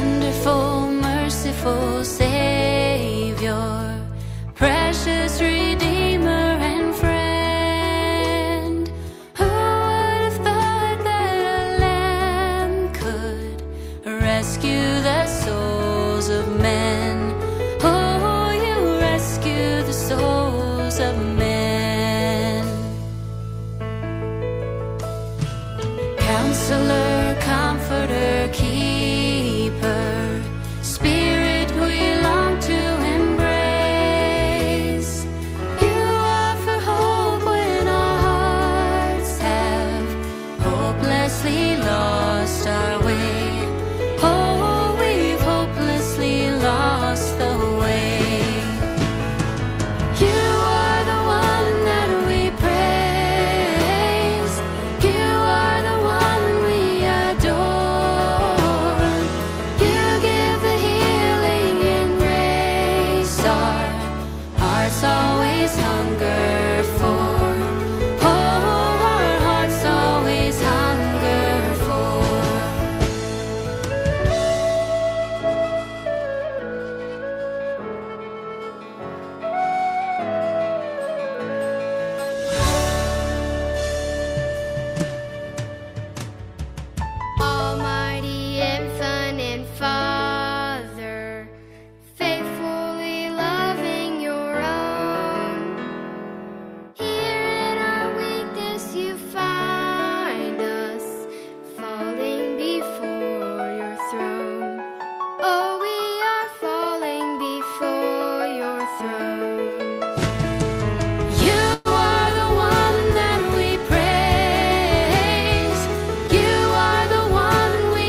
Wonderful, merciful Savior, precious Redeemer and friend. Who would have thought that a lamb could rescue the souls of men? Oh, you rescue the souls of men. Counselor, Comforter, Keeper, Spirit we long to embrace. You offer hope when our hearts have hopelessly lost our way. Oh, we've hopelessly lost the way. You are the one that we praise. You are the one we adore. You give the healing and grace our hearts always hunger for. Oh, our hearts always hunger for. Almighty, infinite Father, faithfully loving your own. Here in our weakness you find us, falling before your throne. Oh, we are falling before your throne. You are the one that we praise. You are the one we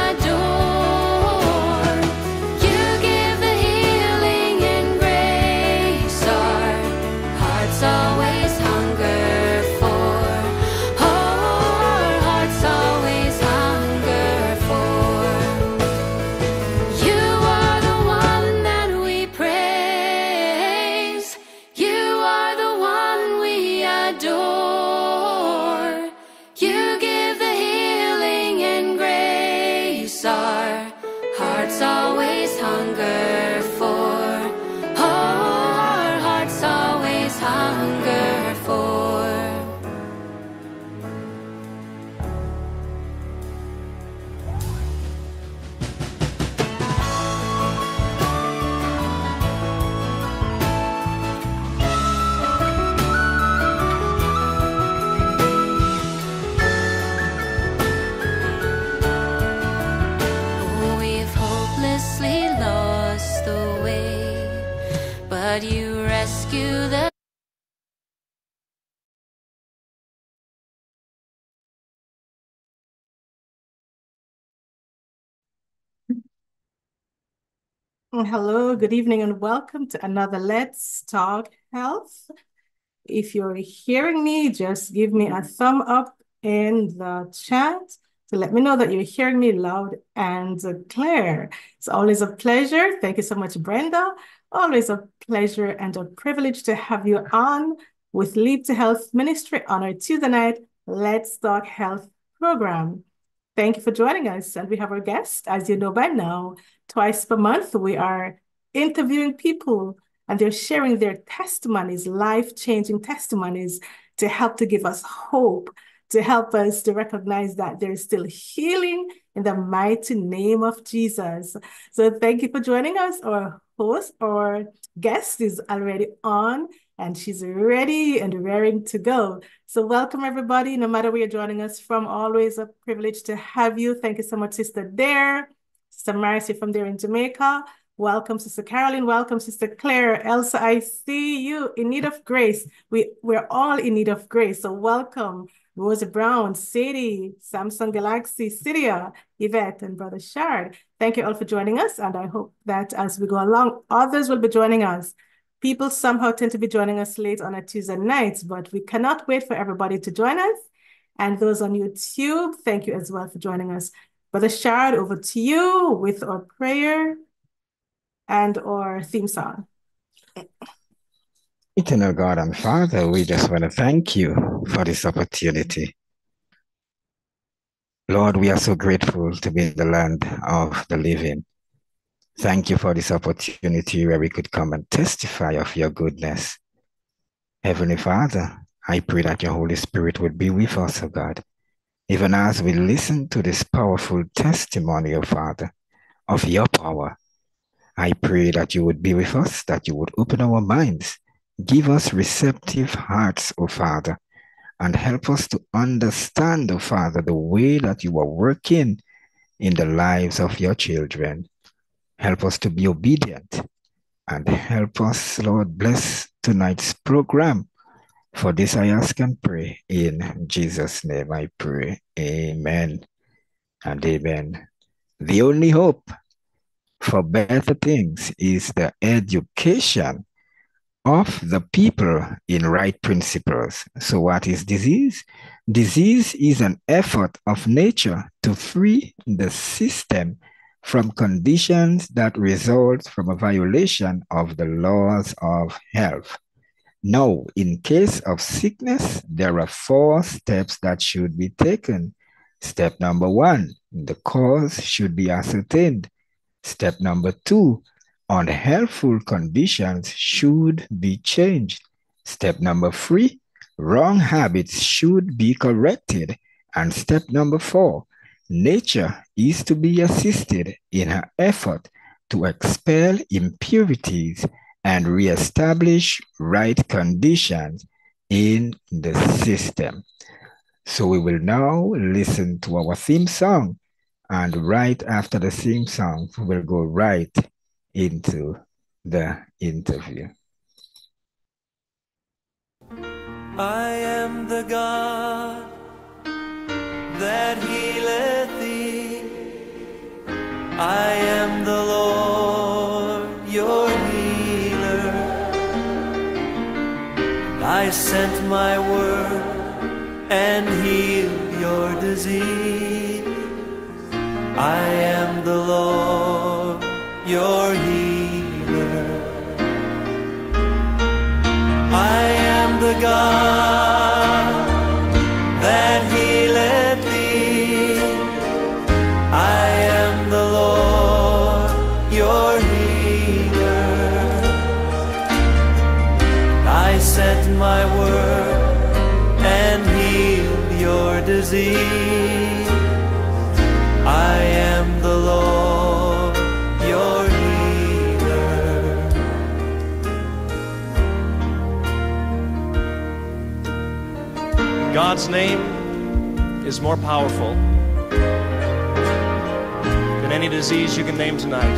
adore. You give the healing and grace our hearts always hunger for. Oh, our hearts always hunger for. You are the one that we praise. You are the one we adore. You give the healing and grace our hearts always hunger for. Oh, our hearts always hunger for. Oh, we've hopelessly lost the way, but you rescue the Hello, good evening, and welcome to another Let's Talk Health. If you're hearing me, just give me a thumb up in the chat to let me know that you're hearing me loud and clear. It's always a pleasure. Thank you so much, Brenda. Always a pleasure and a privilege to have you on with Leap to Health Ministry on our Tuesday night Let's Talk Health program. Thank you for joining us. And we have our guest, as you know by now, twice per month, we are interviewing people and they're sharing their testimonies, life-changing testimonies to help to give us hope, to help us to recognize that there's still healing in the mighty name of Jesus. So thank you for joining us. Our host or guest is already on and she's ready and raring to go. So welcome everybody, no matter where you're joining us from, always a privilege to have you. Thank you so much, Sister Dare, Sister Marcy from there in Jamaica. Welcome, Sister Carolyn. Welcome, Sister Claire. Elsa, I see you in need of grace. We're all in need of grace. So welcome, Rosa Brown, Sadie, Samsung Galaxy, Syria, Yvette, and Brother Shard. Thank you all for joining us. And I hope that as we go along, others will be joining us. People somehow tend to be joining us late on a Tuesday night, but we cannot wait for everybody to join us. And those on YouTube, thank you as well for joining us. Brother Shard, over to you with our prayer and our theme song. Eternal God and Father, we just want to thank you for this opportunity. Lord, we are so grateful to be in the land of the living. Thank you for this opportunity where we could come and testify of your goodness. Heavenly Father, I pray that your Holy Spirit would be with us, O God, even as we listen to this powerful testimony, O Father, of your power. I pray that you would be with us, that you would open our minds, give us receptive hearts, O Father, and help us to understand, O Father, the way that you are working in the lives of your children. Help us to be obedient and help us, Lord, bless tonight's program. For this I ask and pray in Jesus' name I pray. Amen and amen. The only hope for better things is the education of the people in right principles. So what is disease? Disease is an effort of nature to free the system from conditions that result from a violation of the laws of health. Now, in case of sickness, there are 4 steps that should be taken. Step number 1, the cause should be ascertained. Step number 2, unhealthful conditions should be changed. Step number 3, wrong habits should be corrected. And step number 4, nature is to be assisted in her effort to expel impurities and reestablish right conditions in the system. So we will now listen to our theme song, and right after the theme song, we'll go right into the interview. I am the God that healeth thee. I am the Lord, your healer. I sent my word and healed your disease. I am the Lord, your healer. I am the God that healeth thee. I am the Lord, your healer. I sent my word and healed your disease. I am the Lord, your healer. God's name is more powerful than any disease you can name tonight.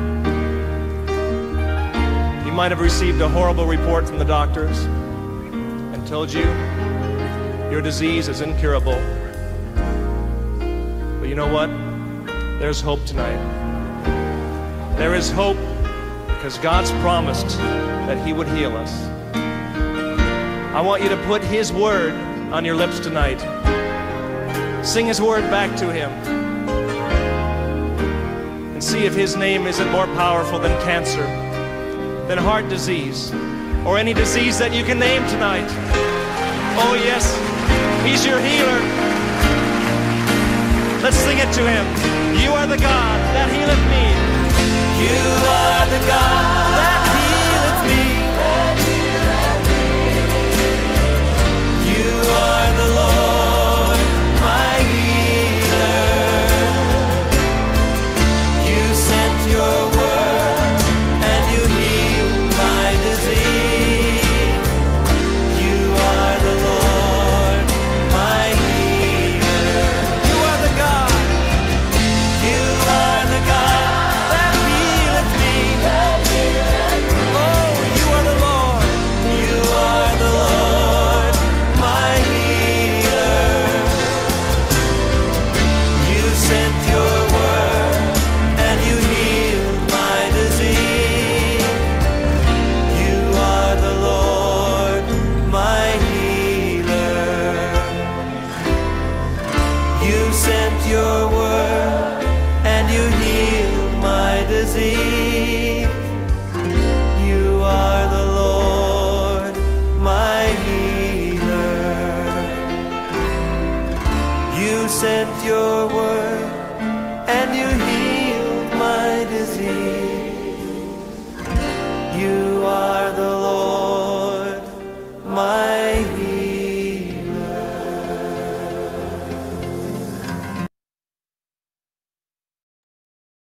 You might have received a horrible report from the doctors and told you your disease is incurable. But you know what? There's hope tonight. There is hope because God's promised that He would heal us. I want you to put His word on your lips tonight. Sing His word back to Him. And see if His name isn't more powerful than cancer, than heart disease, or any disease that you can name tonight. Oh yes, He's your healer. Let's sing it to Him. You are the God that healeth me. You are the God that healeth me. You are the Lord, my healer. You sent your word and you healed my disease. You are the Lord, my healer. You are the God. You are the God that healeth me.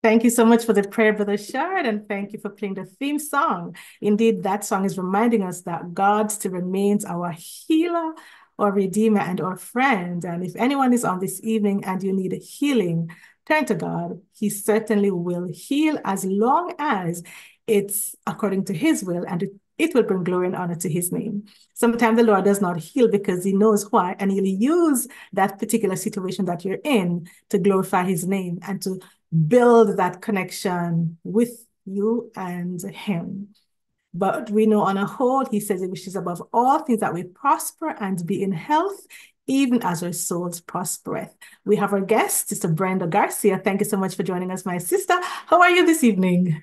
Thank you so much for the prayer, Brother Shard, and thank you for playing the theme song. Indeed, that song is reminding us that God still remains our healer, our redeemer, and our friend. And if anyone is on this evening and you need healing, turn to God. He certainly will heal as long as it's according to his will and it will bring glory and honor to his name. Sometimes the Lord does not heal because he knows why, and he'll use that particular situation that you're in to glorify his name and to build that connection with you and him. But we know on a whole, he says he wishes above all things that we prosper and be in health, even as our souls prospereth. We have our guest, Sister Brenda Garcia. Thank you so much for joining us, my sister. How are you this evening?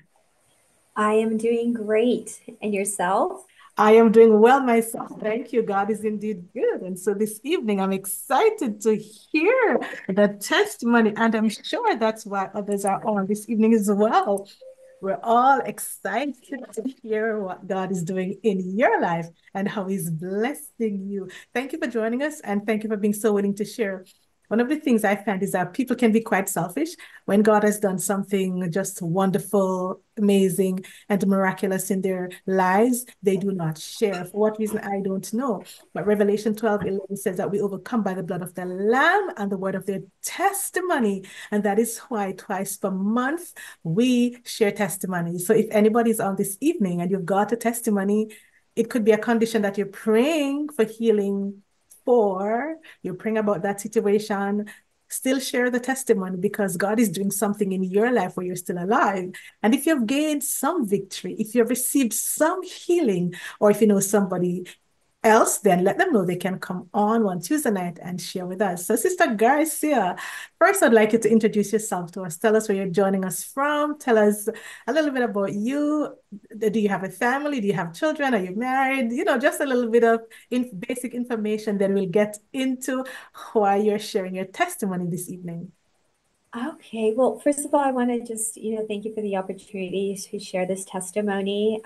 I am doing great. And yourself? I am doing well myself. Thank you. God is indeed good. And so this evening, I'm excited to hear the testimony, and I'm sure that's why others are on this evening as well. We're all excited to hear what God is doing in your life and how he's blessing you. Thank you for joining us, and thank you for being so willing to share. One of the things I find is that people can be quite selfish when God has done something just wonderful, amazing, and miraculous in their lives. They do not share. For what reason, I don't know. But Revelation 12:11 says that we overcome by the blood of the Lamb and the word of their testimony. And that is why twice per month we share testimonies. So if anybody's on this evening and you've got a testimony, it could be a condition that you're praying for healing for, you're praying about that situation, still share the testimony because God is doing something in your life where you're still alive. And if you've gained some victory, if you've received some healing, or if you know somebody else, then let them know they can come on one Tuesday night and share with us. So, Sister Garcia, first I'd like you to introduce yourself to us. Tell us where you're joining us from. Tell us a little bit about you. Do you have a family? Do you have children? Are you married? Just a little bit of basic information. Then we'll get into why you're sharing your testimony this evening. Okay, well, first of all, I want to just, thank you for the opportunity to share this testimony.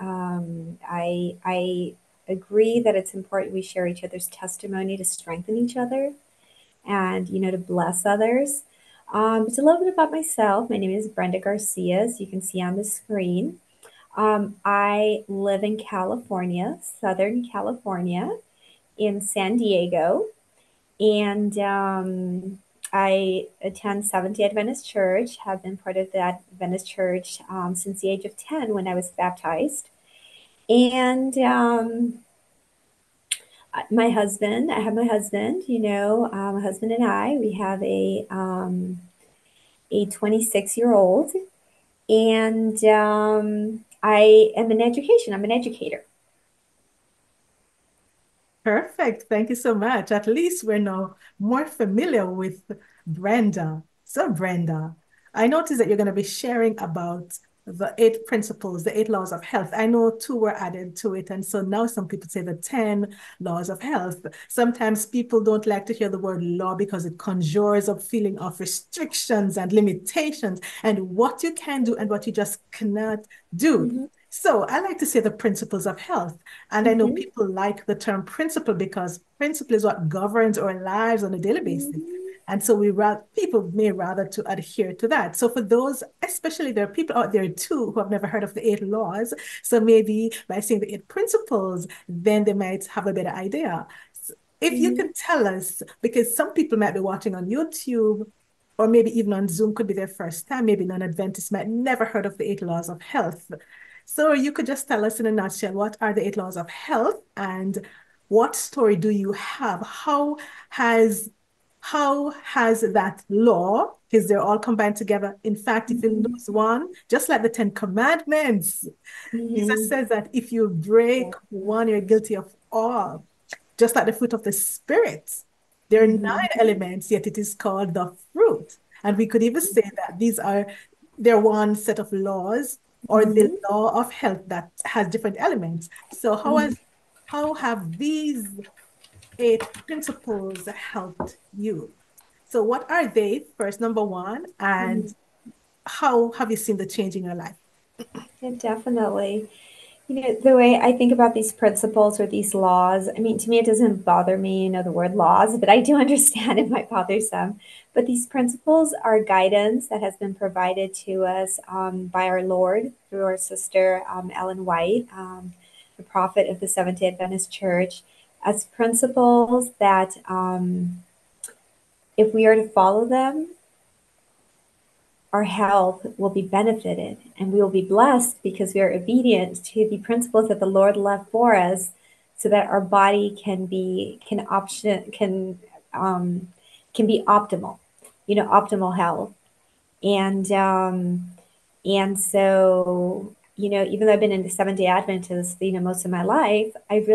I agree that it's important we share each other's testimony to strengthen each other and, to bless others. It's a little bit about myself. My name is Brenda Garcia, as you can see on the screen. I live in California, Southern California, in San Diego, and I attend Seventh-day Adventist Church, have been part of the Adventist Church since the age of 10 when I was baptized. And my husband, I have my husband, my husband and I, we have a 26-year-old, and I am in education. I'm an educator. Perfect. Thank you so much. At least we're now more familiar with Brenda. So, Brenda, I noticed that you're going to be sharing about the 8 principles, the 8 laws of health. I know 2 were added to it. And so now some people say the 10 laws of health. Sometimes people don't like to hear the word law because it conjures up feeling of restrictions and limitations and what you can do and what you just cannot do. Mm-hmm. So I like to say the principles of health. And I know people like the term principle because principle is what governs our lives on a daily basis. And so people may rather to adhere to that. So for those, especially there are people out there too who have never heard of the 8 laws. So maybe by saying the 8 principles, then they might have a better idea. So if you could tell us, because some people might be watching on YouTube or maybe even on Zoom, could be their first time, maybe non-Adventists might never heard of the 8 laws of health. So you could just tell us in a nutshell, what are the 8 laws of health and what story do you have? How has that law, because they're all combined together. In fact, if you lose one, just like the 10 Commandments, Jesus says that if you break one, you're guilty of all. Just like the fruit of the Spirit, there are 9 elements, yet it is called the fruit. And we could even say that they're one set of laws or the law of health that has different elements. So how have these 8 principles helped you? So what are they, first, number 1, and how have you seen the change in your life? Yeah, definitely. The way I think about these principles or these laws, I mean, to me, it doesn't bother me, the word laws, but I do understand it might bother some. But these principles are guidance that has been provided to us by our Lord through our sister, Ellen White, the prophet of the Seventh-day Adventist Church, as principles that if we are to follow them, our health will be benefited and we will be blessed because we are obedient to the principles that the Lord left for us so that our body can be optimal, optimal health. And so, even though I've been in the Seventh-day Adventist, most of my life,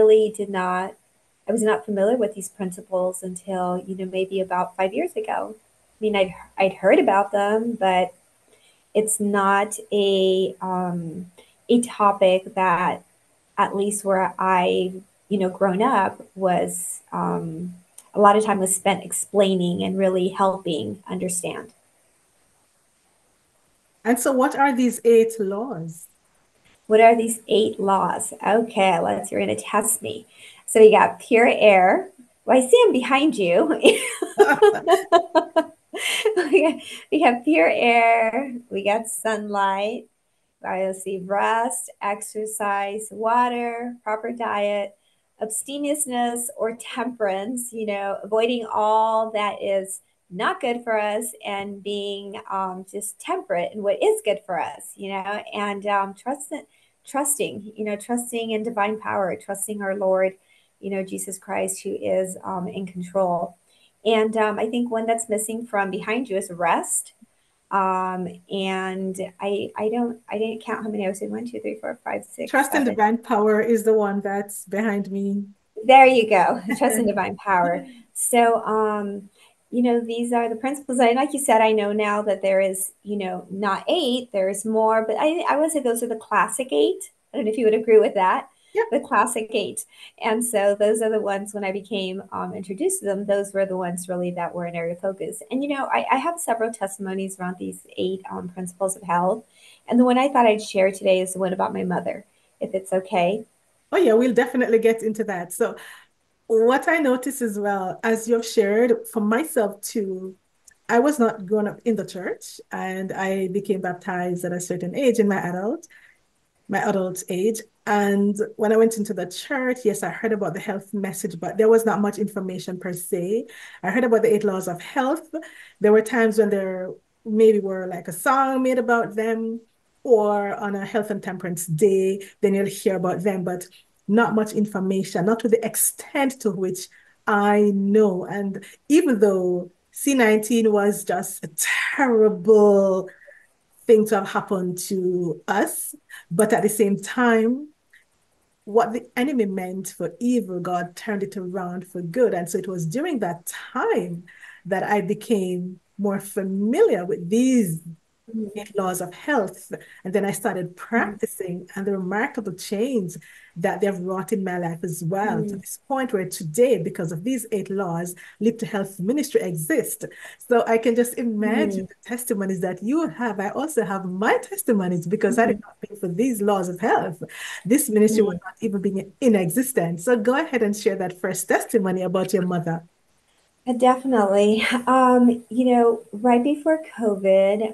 I was not familiar with these principles until, maybe about 5 years ago. I mean, I'd heard about them, but it's not a topic that, at least where I, grown up, was a lot of time was spent explaining and really helping understand. And so what are these 8 laws? What are these 8 laws? Okay, you're going to test me. So we got pure air. Well, I see them behind you. we have pure air. We got sunlight. Let's see, rest, exercise, water, proper diet, abstemiousness or temperance, avoiding all that is not good for us and being just temperate in what is good for us, and trusting in divine power, trusting our Lord, Jesus Christ, who is in control. And I think one that's missing from behind you is rest. And I didn't count how many. I was in 1, 2, 3, 4, 5, 6, Trust in 7. divine power is the one that's behind me. There you go. Trust in divine power. So, these are the principles. And like you said, I know now that there is, not 8, there's more, but I would say those are the classic 8. I don't know if you would agree with that. Yep. The classic 8. And so those are the ones when I became introduced to them, those were the ones really that were an area of focus. And, I have several testimonies around these 8 principles of health. And the one I thought I'd share today is the one about my mother, if it's okay. Oh yeah, we'll definitely get into that. So what I noticed as well, as you've shared, for myself too, I was not grown up in the church and I became baptized at a certain age in my adult age. And when I went into the church, yes, I heard about the health message, but there was not much information per se. I heard about the 8 laws of health. There were times when there maybe were like a song made about them, or on a health and temperance day, then you'll hear about them, but not much information, not to the extent to which I know. And even though C-19 was just a terrible thing to have happened to us, but at the same time, what the enemy meant for evil, God turned it around for good. And so it was during that time that I became more familiar with these 8 laws of health. And then I started practicing, and the remarkable change that they've wrought in my life as well, to this point where today, because of these 8 laws, Leap to Health Ministry exists. So I can just imagine the testimonies that you have. I also have my testimonies, because I did not pay for these laws of health. This ministry would not even be in existence. So go ahead and share that first testimony about your mother. Definitely. Right before COVID,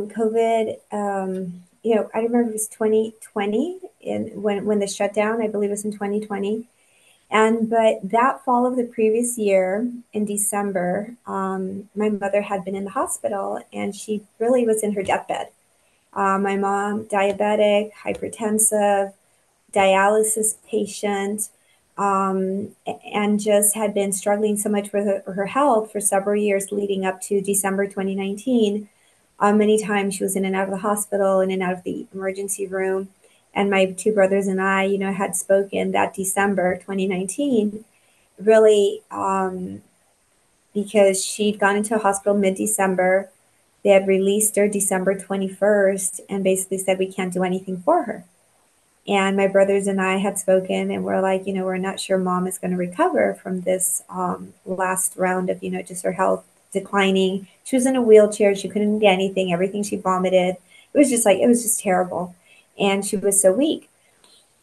I remember it was 2020 when the shutdown, I believe it was in 2020. But that fall of the previous year in December, my mother had been in the hospital and she really was in her deathbed. My mom, diabetic, hypertensive, dialysis patient, and just had been struggling so much with her health for several years leading up to December 2019. Many times she was in and out of the hospital, in and out of the emergency room. And my 2 brothers and I, had spoken that December 2019, really, because she'd gone into a hospital mid-December. They had released her December 21st and basically said, we can't do anything for her. And my brothers and I had spoken and we're like, we're not sure mom is going to recover from this last round of, just her health declining. She was in a wheelchair. She couldn't get anything, everything she vomited. It was just terrible. And she was so weak.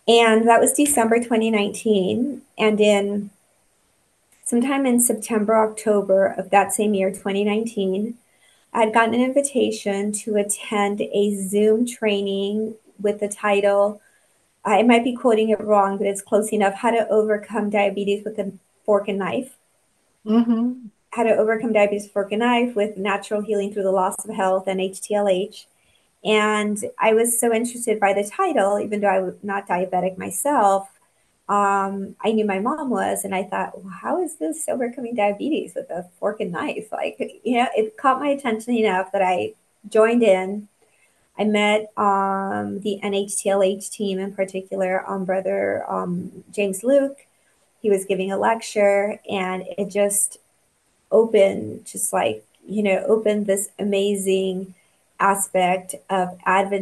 And that was December 2019. And sometime in September, October of that same year, 2019, I had gotten an invitation to attend a Zoom training with the title, I might be quoting it wrong, but it's close enough, How to Overcome Diabetes with a Fork and Knife. Mm-hmm. How to Overcome Diabetes with a Fork and Knife with Natural Healing Through the Loss of Health and HTLH. And I was so interested by the title, even though I was not diabetic myself. I knew my mom was, and I thought, well, how is this overcoming diabetes with a fork and knife? Like, it caught my attention enough that I joined in. I met the NHTLH team, in particular, Brother James Luke. He was giving a lecture, and it just opened, opened this amazing aspect of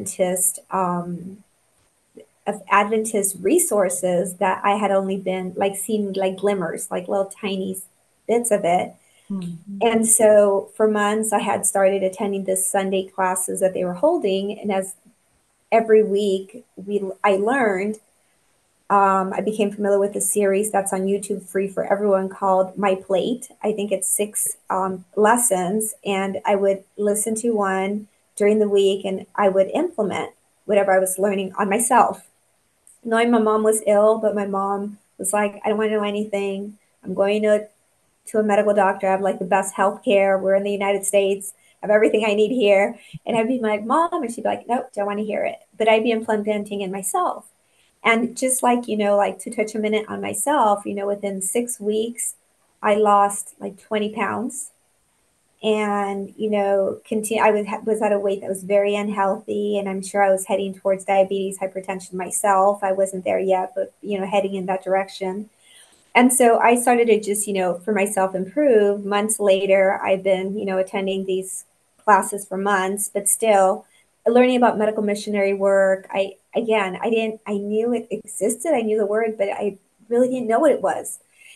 Adventist resources that I had only been like seen like glimmers, like little tiny bits of it. Mm-hmm. And so for months, I had started attending the Sunday classes that they were holding. And as every week I learned, I became familiar with a series that's on YouTube free for everyone called My Plate. I think it's 6 lessons. And I would listen to one during the week and I would implement whatever I was learning on myself. Knowing my mom was ill, but my mom was like, I don't want to know anything. I'm going to a medical doctor. I have like the best health care. We're in the United States. I have everything I need here. And I'd be like, Mom, and she'd be like, nope, don't want to hear it. But I'd be implementing in myself. And just like, like to touch a minute on myself, within 6 weeks, I lost like 20 pounds. And, I was at a weight that was very unhealthy. And I'm sure I was heading towards diabetes, hypertension myself. I wasn't there yet, but, heading in that direction. And so I started to just, for myself improve. Months later, I've been, attending these classes for months, but still learning about medical missionary work. I knew it existed. I knew the word, but I really didn't know what it was.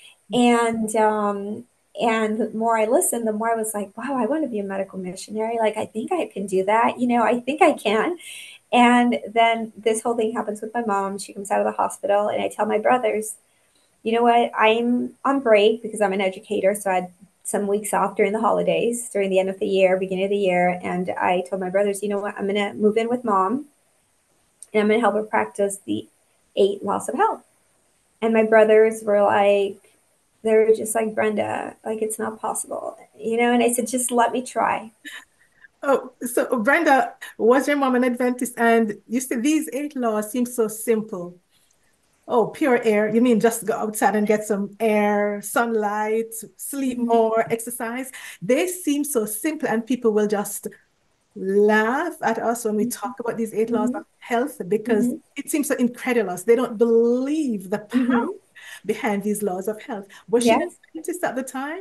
And the more I listened, the more I was like, wow, I want to be a medical missionary. Like, I think I can do that. I think I can. And then this whole thing happens with my mom. She comes out of the hospital, and I tell my brothers, you know what? I'm on break because I'm an educator. So I had some weeks off during the holidays, during the end of the year, beginning of the year. And I told my brothers, you know what? I'm going to move in with mom and I'm going to help her practice the 8 laws of health. And my brothers were like, they were just like, Brenda, like, it's not possible, and I said, just let me try. Oh, so Brenda, was your mom an Adventist? And you said these 8 laws seem so simple. Oh, pure air. You mean just go outside and get some air, sunlight, sleep more, exercise? They seem so simple, and people will just laugh at us when we talk about these 8 laws of health because it seems so incredulous. They don't believe the power behind these laws of health. Was she an Yes. Adventist at the time?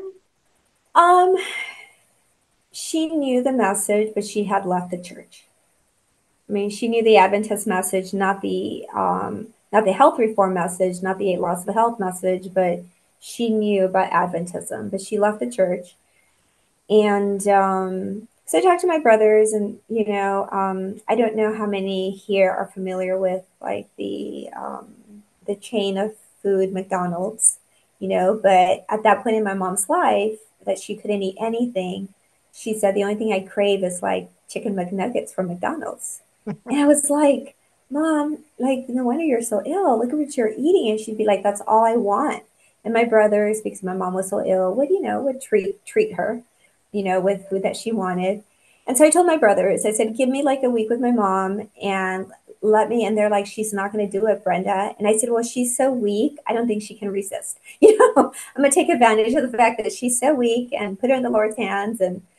She knew the message, but she had left the church. I mean, she knew the Adventist message, not the health reform message, not the 8 laws of health message, but she knew about Adventism. But she left the church, and so I talked to my brothers, and I don't know how many here are familiar with like the chain of food, McDonald's, But at that point in my mom's life, that she couldn't eat anything, she said the only thing I crave is like chicken McNuggets from McDonald's. And I was like, Mom, like, no wonder you're so ill. Look at what you're eating. And she'd be like, that's all I want. And my brothers, because my mom was so ill, would treat her, with food that she wanted. And so I told my brothers, I said, give me like a week with my mom and and they're like, she's not going to do it, Brenda. And I said, well, she's so weak. I don't think she can resist. I'm going to take advantage of the fact that she's so weak and put her in the Lord's hands.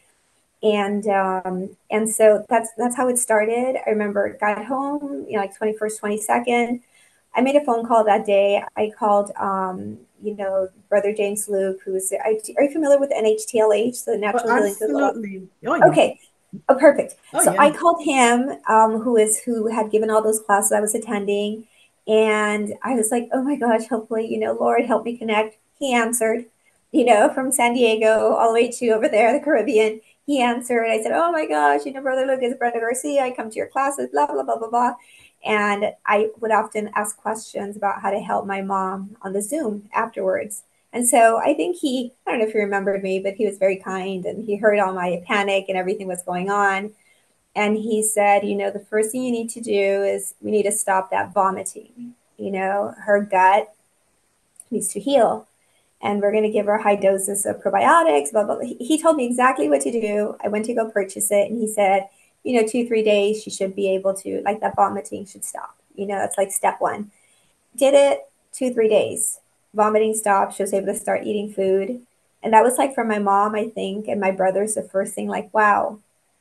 And so that's how it started. I remember got home, like 21st, 22nd. I made a phone call that day. I called, Brother James Luke, are you familiar with NHTLH, the Natural Healing Through the Law? Absolutely. Oh, yeah. Okay. Oh, perfect. Oh, So yeah. I called him, who had given all those classes I was attending. And I was like, oh my gosh, hopefully, Lord, help me connect. He answered, from San Diego all the way to over there, the Caribbean. He answered. I said, oh my gosh, Brother Luke is Brenda Garcia. I come to your classes, blah, blah, blah, blah, blah. And I would often ask questions about how to help my mom on the Zoom afterwards. And so I think I don't know if he remembered me, but he was very kind and he heard all my panic and everything was going on. And he said, the first thing you need to do is we need to stop that vomiting. Her gut needs to heal. And we're going to give her high doses of probiotics, blah, blah, blah. He told me exactly what to do. I went to go purchase it. And he said, 2, 3 days, she should be able to, like that vomiting should stop. That's like step one. Did it 2, 3 days. Vomiting stopped. She was able to start eating food. And that was like for my mom, I think, and my brothers, the first thing, like, wow.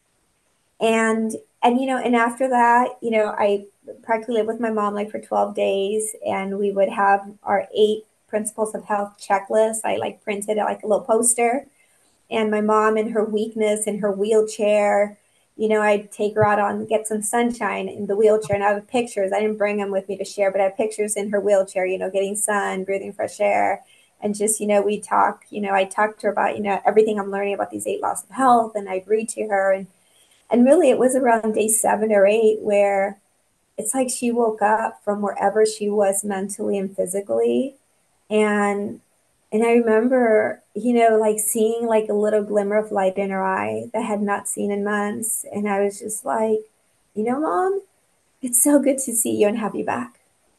And after that, I practically lived with my mom like for 12 days, and we would have our 8 principles of health checklist. I like printed like a little poster, and my mom in her weakness in her wheelchair, I'd take her out on get some sunshine in the wheelchair, and I have pictures. I didn't bring them with me to share, but I have pictures in her wheelchair, getting sun, breathing fresh air. And just, we talk, I talked to her about, everything I'm learning about these 8 laws of health, and I'd read to her. And really, it was around day 7 or 8 where it's like she woke up from wherever she was mentally and physically. And I remember, like seeing like a little glimmer of light in her eye that I had not seen in months. And I was just like, Mom, it's so good to see you and have you back.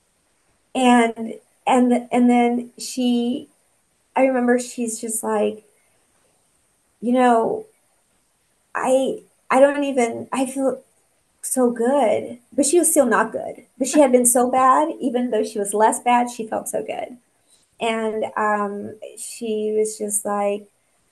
And then I remember she's just like, I feel so good, but she was still not good. But she had been so bad, even though she was less bad, she felt so good. And she was just like,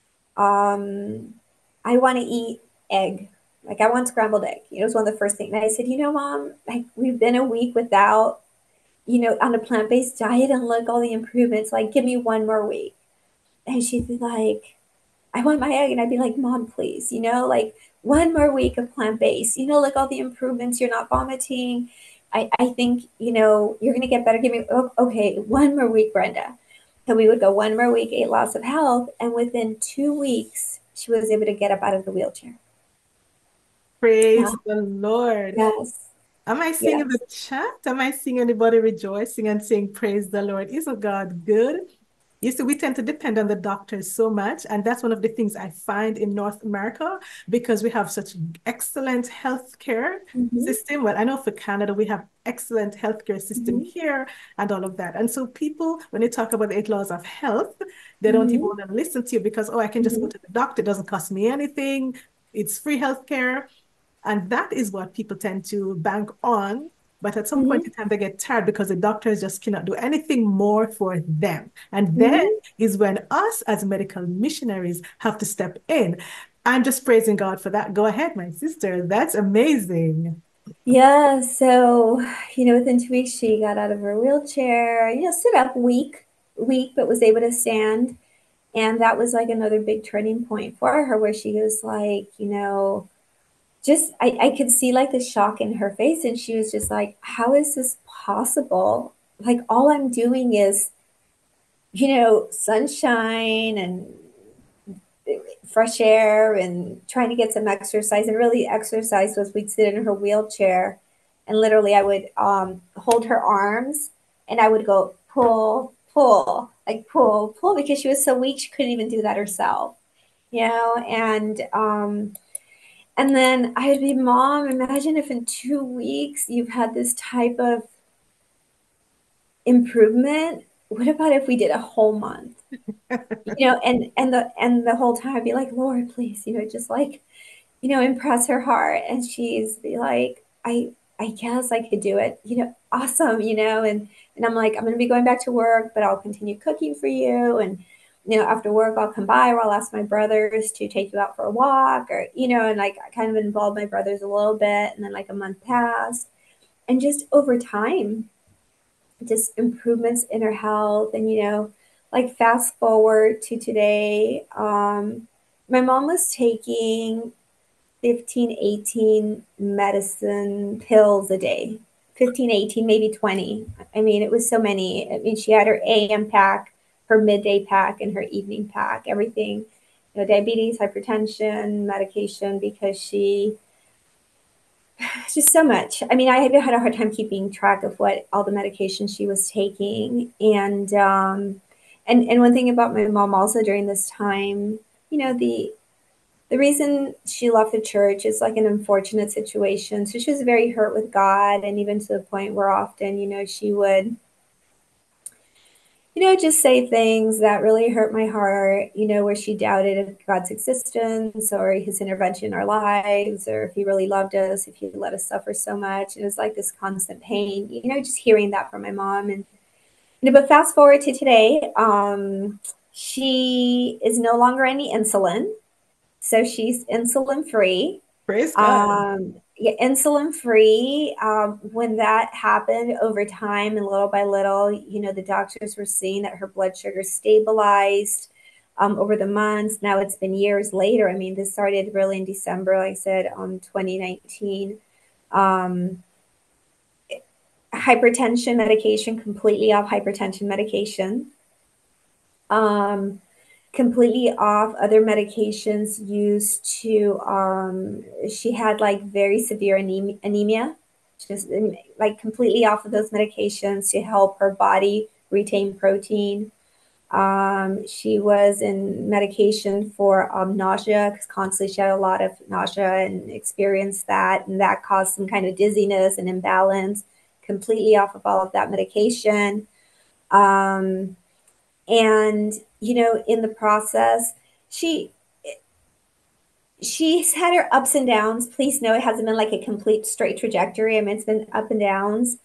I want to eat egg. Like I want scrambled egg. It was one of the first things. And I said, Mom, like we've been a week without, on a plant-based diet and look all the improvements. Like give me 1 more week. And she'd be like, I want my egg. And I'd be like, Mom, please, like 1 more week of plant-based, like all the improvements, you're not vomiting. I think, you're going to get better. Give me, okay, 1 more week, Brenda. So we would go 1 more week, 8 lots of health. And within 2 weeks, she was able to get up out of the wheelchair. Praise the Lord. Yes. Am I seeing in the chat? Am I seeing anybody rejoicing and saying, praise the Lord? Isn't God good? You see, we tend to depend on the doctors so much. And that's one of the things I find in North America because we have such excellent healthcare system. Well, I know for Canada, we have excellent healthcare system here and all of that. And so people, when they talk about the 8 laws of health, they don't even want to listen to you because, I can just go to the doctor. It doesn't cost me anything. It's free healthcare. And that is what people tend to bank on. But at some point in time, they get tired because the doctors just cannot do anything more for them. And then is when us as medical missionaries have to step in. I'm just praising God for that. Go ahead, my sister. That's amazing. Yeah. So, within 2 weeks, she got out of her wheelchair, stood up weak, but was able to stand. And that was like another big turning point for her where she was like, just I could see like the shock in her face, and she was just like, how is this possible? Like all I'm doing is, sunshine and fresh air and trying to get some exercise. And really exercise was we'd sit in her wheelchair and literally I would hold her arms and I would go pull, pull, like pull, pull, because she was so weak she couldn't even do that herself. And then I'd be, Mom, imagine if in 2 weeks you've had this type of improvement. What about if we did a whole month? And the whole time I'd be like, Lord, please, just like, impress her heart. And she's be like, I guess I could do it, awesome, and I'm like, I'm gonna be going back to work, but I'll continue cooking for you. And after work, I'll come by or I'll ask my brothers to take you out for a walk or, and like I kind of involved my brothers a little bit. And then like a month passed. And just over time, just improvements in her health. And, like fast forward to today, my mom was taking 15, 18 medicine pills a day, 15, 18, maybe 20. I mean, it was so many. I mean, she had her AM pack, her midday pack, and her evening pack, everything, diabetes, hypertension, medication, because she just so much. I mean, I had a hard time keeping track of what all the medication she was taking, and one thing about my mom also during this time, the reason she left the church is like an unfortunate situation. So she was very hurt with God, and even to the point where often, she would, just say things that really hurt my heart, where she doubted God's existence or his intervention in our lives, or if he really loved us, if he let us suffer so much. It was like this constant pain, just hearing that from my mom. And, but fast forward to today, she is no longer any insulin. So she's insulin free. Praise God. Yeah, insulin free. When that happened over time and little by little, the doctors were seeing that her blood sugar stabilized over the months. Now it's been years later. I mean, this started really in December, like I said, 2019. Hypertension medication, completely off hypertension medication. Completely off other medications used to, she had like very severe anemia, just like completely off of those medications to help her body retain protein. She was in medication for nausea, because constantly she had a lot of nausea and experienced that, and that caused some kind of dizziness and imbalance. Completely off of all of that medication. And in the process, she's had her ups and downs. Please know it hasn't been like a complete straight trajectory. I mean, it's been up and downs.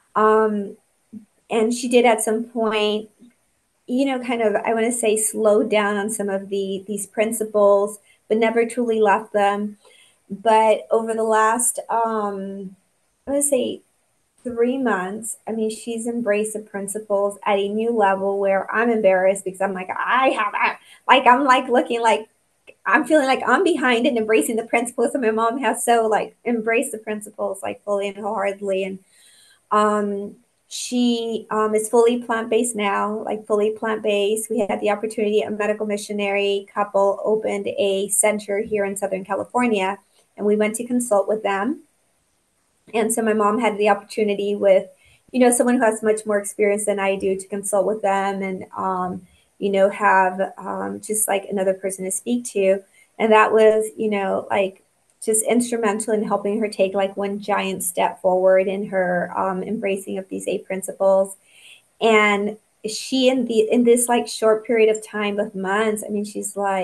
And she did at some point, kind of, I want to say, slow down on some of these principles, but never truly left them. But over the last, I want to say 3 months, I mean, she's embraced the principles at a new level where I'm embarrassed because I'm like, I'm like looking like I'm feeling like I'm behind in embracing the principles that my mom has so like embraced the principles like fully and wholeheartedly. And she is fully plant-based now, like fully plant-based. We had the opportunity, a medical missionary couple opened a center here in Southern California, and we went to consult with them. And so my mom had the opportunity with, someone who has much more experience than I do to consult with them and, have just like another person to speak to. And that was, like just instrumental in helping her take like one giant step forward in her embracing of these 8 principles. And she, in this like short period of time of months, I mean, she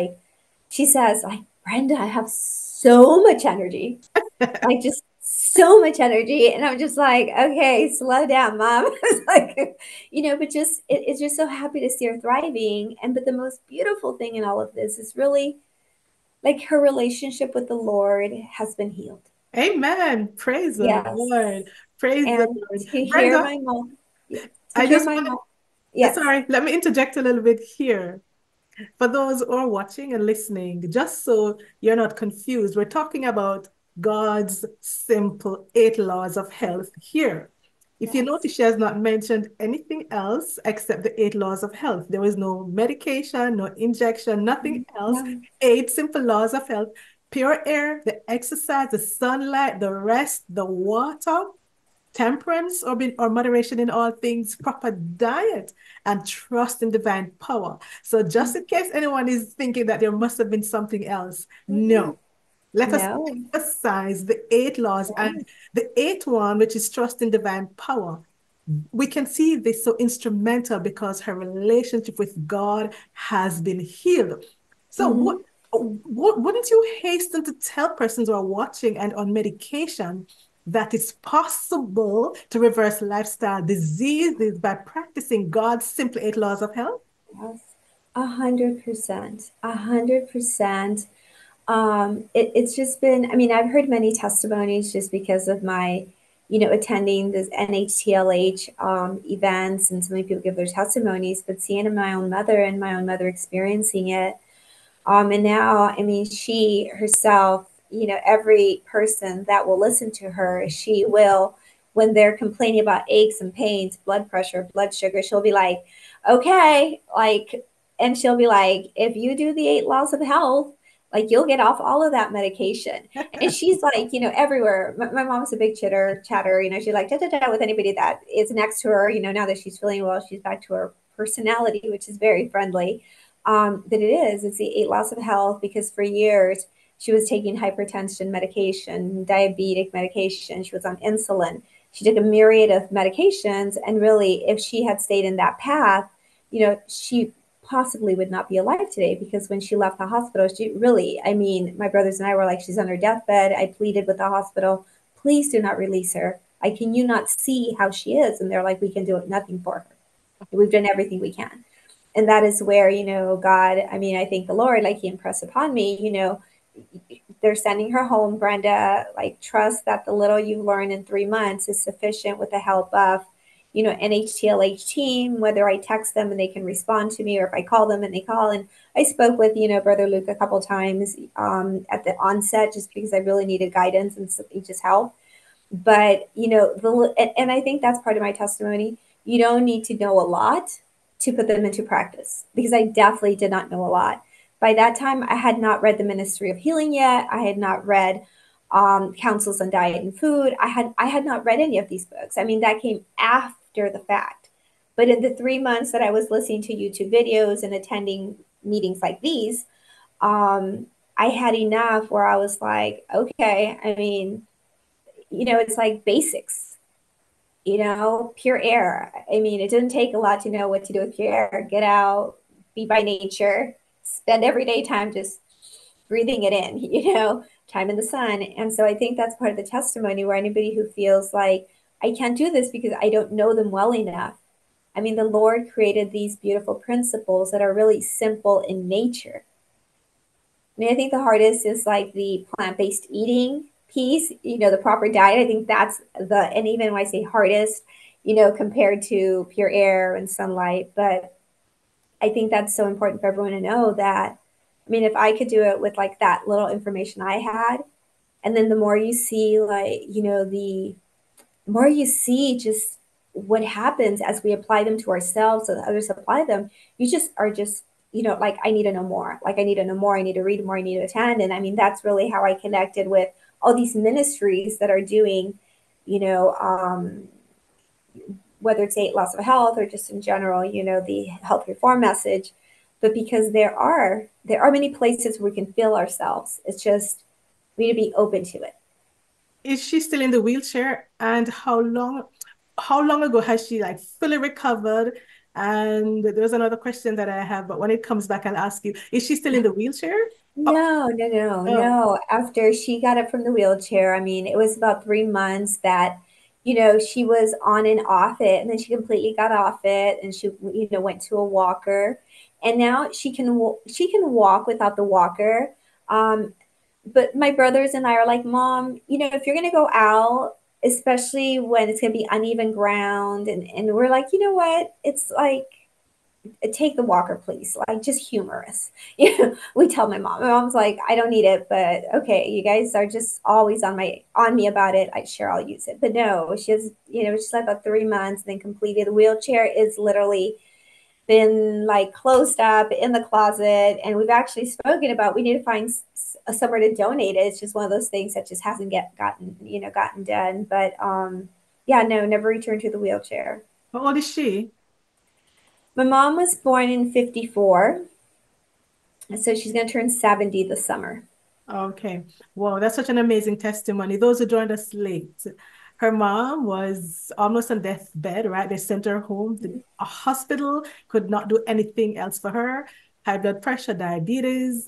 says like, Brenda, I have so much energy. Like just so much energy. And I'm just like, okay, slow down, mom. It's like, but just it's just so happy to see her thriving. But the most beautiful thing in all of this is really like her relationship with the Lord has been healed. Amen. Praise the Yes. Lord. Praise the And Lord. to hear Brenda, my mom, to I hear just my want mom, to, yes. sorry, let me interject a little bit here. For those who are watching and listening, just so you're not confused, we're talking about God's simple 8 laws of health here. If you Yes. notice, she has not mentioned anything else except the 8 laws of health. There was no medication, no injection, nothing else. No. 8 simple laws of health: pure air, the exercise, the sunlight, the rest, the water, temperance or moderation in all things, proper diet, and trust in divine power. So just in case anyone is thinking that there must have been something else, no. Let us No. emphasize the 8 laws, and the eighth one, which is trust in divine power. We can see this so instrumental because her relationship with God has been healed. So wouldn't you hasten to tell persons who are watching and on medication that it's possible to reverse lifestyle diseases by practicing God's simple 8 laws of health? Yes. 100%. 100%. It's just been, I mean, I've heard many testimonies just because of my, attending this NHTLH events, and so many people give their testimonies, but seeing my own mother and my own mother experiencing it. And now, I mean, she herself, every person that will listen to her, she will, when they're complaining about aches and pains, blood pressure, blood sugar, she'll be like, okay, like, and she'll be like, if you do the 8 laws of health, Like you'll get off all of that medication. And she's like, everywhere. My mom's a big chatter, she's like da, da, da, with anybody that is next to her, now that she's feeling well, she's back to her personality, which is very friendly. But it's the loss of health, because for years she was taking hypertension medication, diabetic medication. She was on insulin. She took a myriad of medications. And really, if she had stayed in that path, she possibly would not be alive today, because when she left the hospital, she really, my brothers and I were like, she's on her deathbed. I pleaded with the hospital, please do not release her. Can you not see how she is? And they're like, we can do nothing for her. We've done everything we can. And that is where, God, I thank the Lord, like he impressed upon me, they're sending her home, Brenda, like trust that the little you learn in 3 months is sufficient with the help of, NHTLH team, whether I text them and they can respond to me, or if I call them and they call. And I spoke with, Brother Luke a couple times at the onset, just because I really needed guidance and just help. But, and I think that's part of my testimony. You don't need to know a lot to put them into practice, because I definitely did not know a lot. By that time, I had not read the Ministry of Healing yet. I had not read Counsels on Diet and Food. I had not read any of these books. That came after the fact. But in the 3 months that I was listening to YouTube videos and attending meetings like these, I had enough where I was like, okay, it's like basics, pure air. It doesn't take a lot to know what to do with pure air. Get out, be by nature, spend everyday time just breathing it in, time in the sun. And so I think that's part of the testimony, where anybody who feels like, I can't do this because I don't know them well enough. The Lord created these beautiful principles that are really simple in nature. I think the hardest is like the plant-based eating piece, the proper diet. I think that's and even when I say hardest, compared to pure air and sunlight. But I think that's so important for everyone to know that, if I could do it with like that little information I had, and then the more you see, like, the more you see just what happens as we apply them to ourselves, so that others apply them, you just are just, like, I need to know more. Like, I need to know more. I need to read more. I need to attend. And that's really how I connected with all these ministries that are doing, whether it's loss of health or just in general, the health reform message. But because there are many places where we can feel ourselves. It's just, we need to be open to it. Is she still in the wheelchair? And how long ago has she like fully recovered? And there's another question that I have, but when it comes back, I'll ask you, is she still in the wheelchair? No. After she got up from the wheelchair, it was about 3 months that, she was on and off it, and then she completely got off it, and she, went to a walker, and now she can walk without the walker. But my brothers and I are like, Mom, if you're going to go out, especially when it's going to be uneven ground, and we're like, you know what? It's like, take the walker, please. Like, just humorous. We tell my mom. My mom's like, I don't need it, but okay, you guys are just always on me about it. Sure, I'll use it. But no, she's like about 3 months, and then completed. The wheelchair is literally been like closed up in the closet, and we've actually spoken about, we need to find somewhere to donate it. It's just one of those things that just hasn't gotten done. But yeah, no, never returned to the wheelchair. How old is she? My mom was born in 54, so she's going to turn 70 this summer. Okay. Wow, that's such an amazing testimony. Those who joined us late, her mom was almost on deathbed, right? They sent her home. A hospital could not do anything else for her. High blood pressure, diabetes.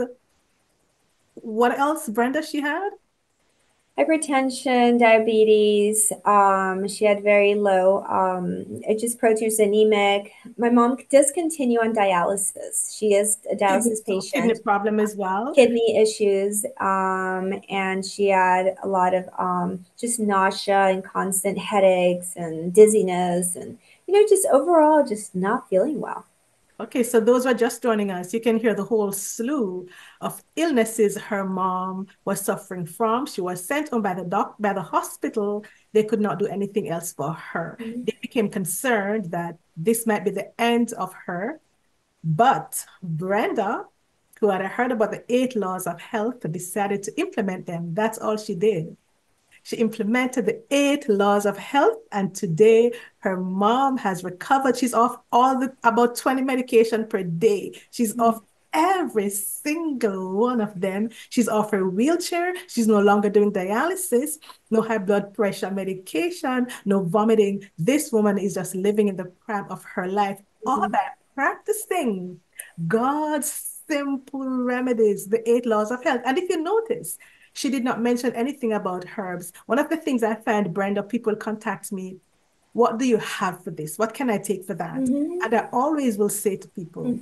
What else, Brenda, she had? Hypertension, diabetes. She had very low, it just proteins, anemic. My mom does continue on dialysis. She is a dialysis patient. Kidney problem as well. Kidney issues. And she had a lot of just nausea and constant headaches and dizziness, and just overall just not feeling well. Okay, so those who are just joining us, you can hear the whole slew of illnesses her mom was suffering from. She was sent home by the hospital. They could not do anything else for her. Mm-hmm. They became concerned that this might be the end of her. But Brenda who had heard about the 8 laws of health, decided to implement them. That's all she did. She implemented the 8 laws of health, and today her mom has recovered. She's off about 20 medication per day. She's off every single one of them. She's off her wheelchair. She's no longer doing dialysis, no high blood pressure medication, no vomiting. This woman is just living in the prime of her life. All by practicing God's simple remedies, the 8 laws of health. And if you notice, she did not mention anything about herbs. One of the things I find, Brenda, people contact me, what do you have for this? What can I take for that? And I always will say to people,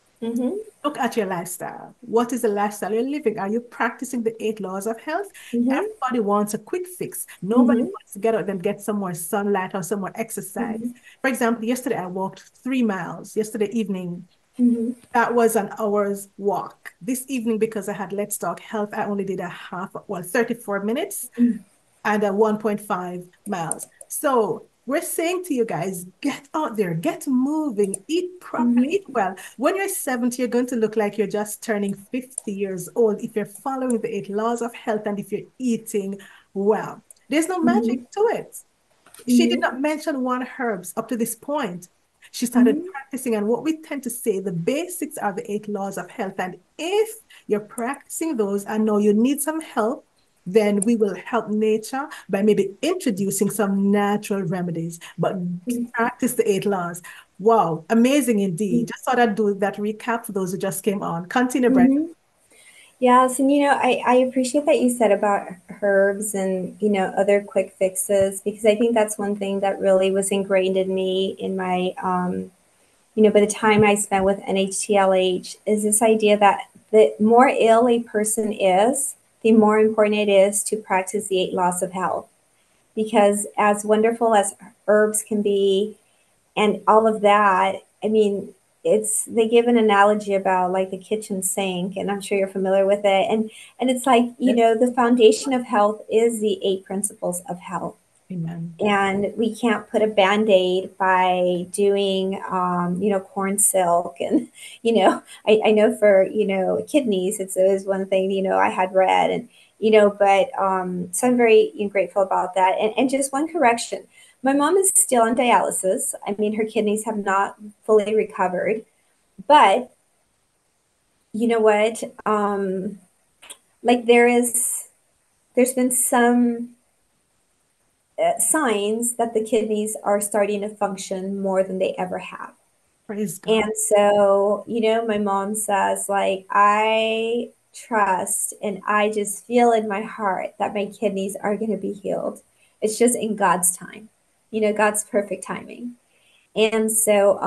look at your lifestyle. What is the lifestyle you're living? Are you practicing the 8 laws of health? Everybody wants a quick fix. Nobody wants to get out and get some more sunlight or some more exercise. For example, yesterday I walked 3 miles. Yesterday evening, that was an hour's walk. This evening, because I had Let's Talk Health, I only did 34 minutes and 1.5 miles. So we're saying to you guys, get out there, get moving, eat properly, eat well. When you're 70, you're going to look like you're just turning 50 years old if you're following the 8 laws of health and if you're eating well. There's no magic to it. She did not mention one herbs up to this point. She started practicing, and what we tend to say, the basics are the 8 laws of health. And if you're practicing those and know you need some help, then we will help nature by maybe introducing some natural remedies. But practice the 8 laws. Wow, amazing indeed. Just thought I'd do that recap for those who just came on. Continue, Brenda. Yes, and I appreciate that you said about herbs and other quick fixes, because I think that's one thing that really was ingrained in me in my by the time I spent with NHTLH, is this idea that the more ill a person is, the more important it is to practice the 8 laws of health. Because as wonderful as herbs can be and all of that, I mean, they give an analogy about like the kitchen sink, and I'm sure you're familiar with it. And it's like, the foundation of health is the 8 principles of health. Amen. And we can't put a Band-Aid by doing, corn silk. And, I know for, kidneys, it's always one thing, I had read and, but so I'm very grateful about that. And just one correction. My mom is still on dialysis. I mean, her kidneys have not fully recovered, but you know what? Like there's been some signs that the kidneys are starting to function more than they ever have. Praise God. And so, my mom says, like, I trust and I just feel in my heart that my kidneys are going to be healed. It's just in God's time, God's perfect timing. And so,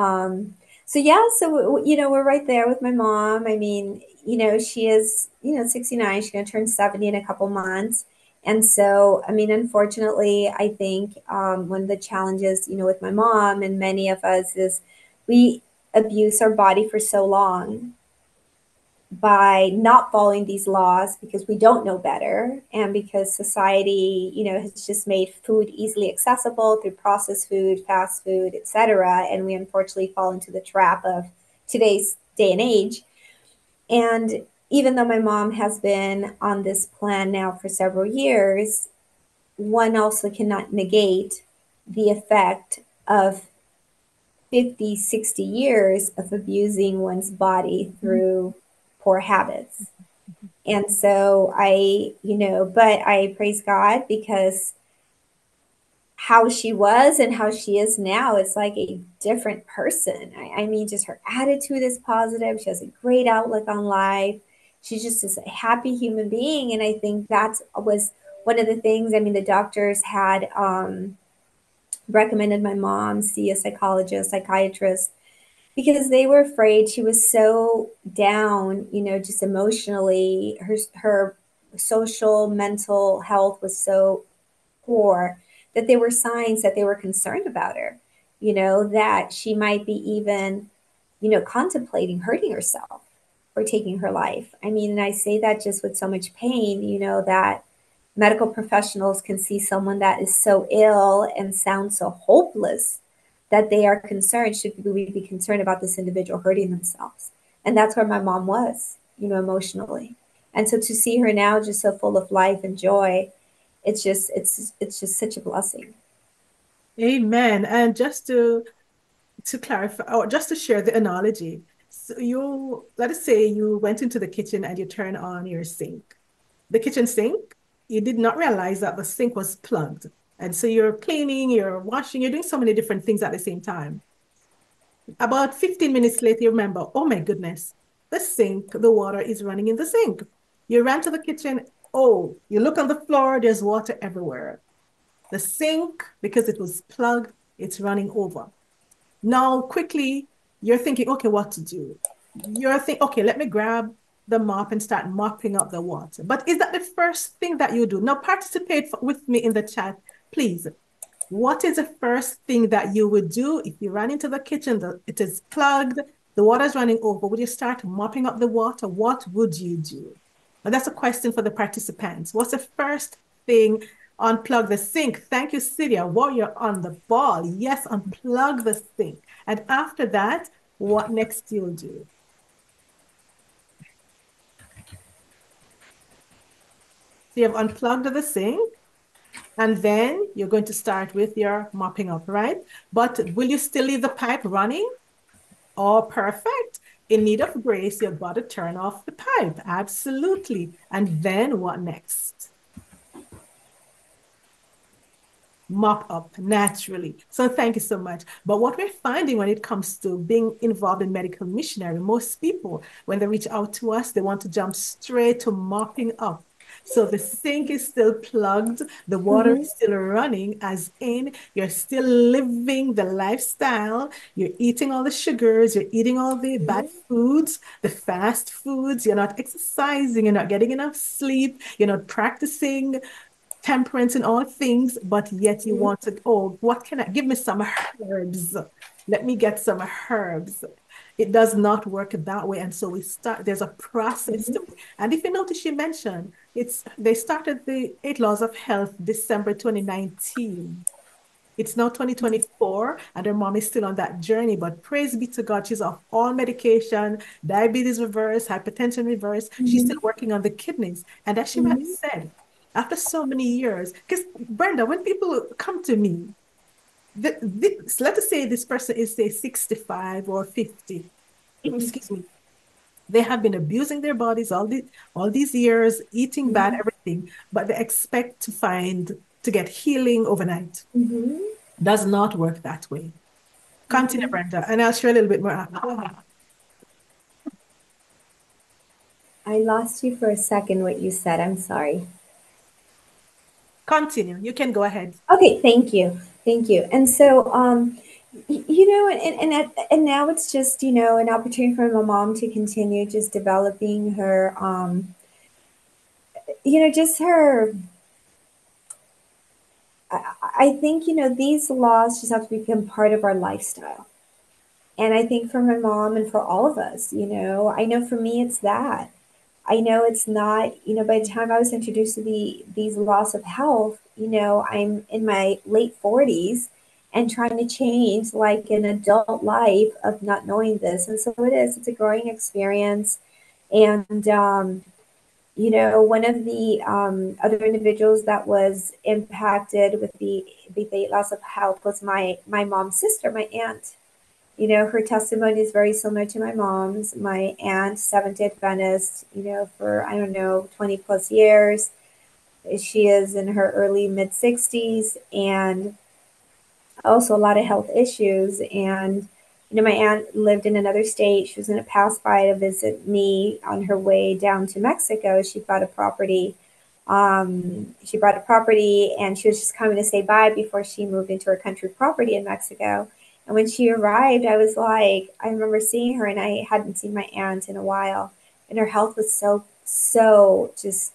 we're right there with my mom. I mean, she is, 69, she's going to turn 70 in a couple months. And so, I mean, unfortunately, I think one of the challenges, with my mom and many of us is we abuse our body for so long by not following these laws because we don't know better, and because society, has just made food easily accessible through processed food, fast food, etc. And we unfortunately fall into the trap of today's day and age. And even though my mom has been on this plan now for several years, one also cannot negate the effect of 50, 60 years of abusing one's body through poor habits. And so but I praise God, because how she was and how she is now, it's like a different person. I mean, just her attitude is positive. She has a great outlook on life. She's just a happy human being. And I think that was one of the things. I mean, the doctors had recommended my mom see a psychologist, psychiatrist, because they were afraid she was so down, just emotionally. Her social, mental health was so poor that there were signs that they were concerned about her, that she might be even, contemplating hurting herself or taking her life. I mean, and I say that just with so much pain, that medical professionals can see someone that is so ill and sounds so hopeless that they are concerned. Should we be concerned about this individual hurting themselves? And that's where my mom was. emotionally. And so to see her now just so full of life and joy, it's just such a blessing. Amen. And just to clarify, or just to share the analogy, so let us say you went into the kitchen and you turn on your sink, the kitchen sink. You did not realize that the sink was plugged, and so you're cleaning, you're washing, you're doing so many different things at the same time. About 15 minutes later, you remember, oh my goodness, the water is running in the sink. You ran to the kitchen. Oh, you look on the floor, there's water everywhere. The sink, because it was plugged, it's running over. Now, quickly, you're thinking, okay, what to do? You're thinking, okay, let me grab the mop and start mopping up the water. But is that the first thing that you do? Now, participate with me in the chat, please. What is the first thing that you would do if you ran into the kitchen, it is plugged, the water's running over? Would you start mopping up the water? What would you do? And that's a question for the participants. What's the first thing? Unplug the sink. Thank you, Celia. Wow, you're on the ball. Yes, unplug the sink. And after that, what next you'll do? So you have unplugged the sink, and then you're going to start with your mopping up, right? But will you still leave the pipe running? Oh, perfect. In need of grace, you've got to turn off the pipe. Absolutely. And then what next? Mop up naturally. So thank you so much. But what we're finding when it comes to being involved in medical missionary, most people, when they reach out to us, they want to jump straight to mopping up. So the sink is still plugged, the water is still running, as in you're still living the lifestyle. You're eating all the sugars, you're eating all the bad foods, the fast foods, you're not exercising, you're not getting enough sleep, you're not practicing temperance in all things, but yet you want to, oh, what can I give me some herbs? Let me get some herbs. It does not work that way. And so there's a process to it. And if you notice, she mentioned they started the 8 Laws of Health December 2019. It's now 2024, and her mom is still on that journey. But praise be to God, she's off all medication, diabetes reversed, hypertension reversed. She's still working on the kidneys. And as she rightly said, after so many years, because Brenda, when people come to me, let us say this person is, say, 65 or 50, excuse me, they have been abusing their bodies all these years, eating bad, everything, but they expect to get healing overnight. Does not work that way. Continue, Brenda, and I'll share a little bit more after. I lost you for a second what you said. I'm sorry. Continue. You can go ahead. Okay, thank you. Thank you. And so, and now it's just, an opportunity for my mom to continue just developing her, just her, I think, these laws just have to become part of our lifestyle. And I think for my mom and for all of us, I know for me it's that. I know it's not, by the time I was introduced to these laws of health, I'm in my late 40s and trying to change like an adult life of not knowing this. And so it's a growing experience. And, one of the other individuals that was impacted with the 8 Laws of Health was my mom's sister, my aunt. Her testimony is very similar to my mom's. My aunt, Seventh-day Adventist, for, I don't know, 20 plus years. She is in her early mid 60s and also a lot of health issues. And, my aunt lived in another state. She was going to pass by to visit me on her way down to Mexico. She bought a property. She bought a property and she was just coming to say bye before she moved into her country property in Mexico. And when she arrived, I was like, I remember seeing her and I hadn't seen my aunt in a while. And her health was so just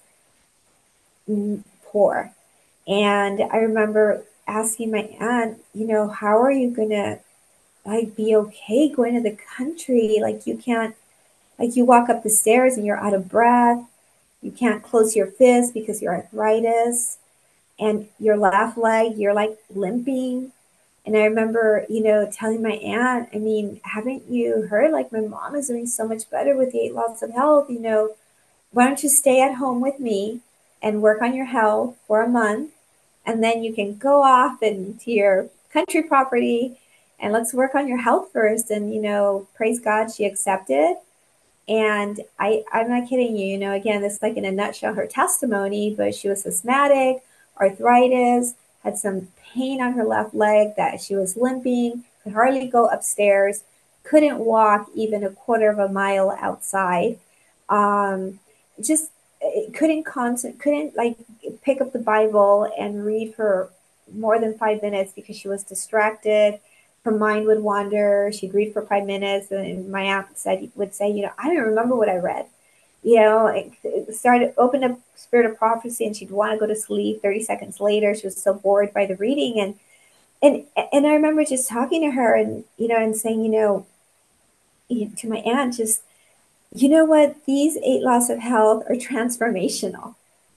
poor. And I remember asking my aunt, how are you going to be okay going to the country? Like you can't, you walk up the stairs and you're out of breath. You can't close your fist because your arthritis and your left leg, you're like limping. And I remember, telling my aunt, I mean, haven't you heard, like, my mom is doing so much better with the 8 laws of health, why don't you stay at home with me and work on your health for a month, and then you can go off into your country property and let's work on your health first. And, praise God, she accepted. And I'm not kidding you, again, this is like in a nutshell, her testimony, but she was asthmatic, arthritis, had some pain on her left leg that she was limping, could hardly go upstairs, couldn't walk even a quarter of a mile outside. Just couldn't like pick up the Bible and read for more than 5 minutes because she was distracted. Her mind would wander. She'd read for 5 minutes, and my aunt would say, I don't remember what I read. It started open up Spirit of Prophecy, and she'd want to go to sleep. 30 seconds later, she was so bored by the reading, and I remember just talking to her, and and saying, to my aunt, just, what, these 8 laws of health are transformational.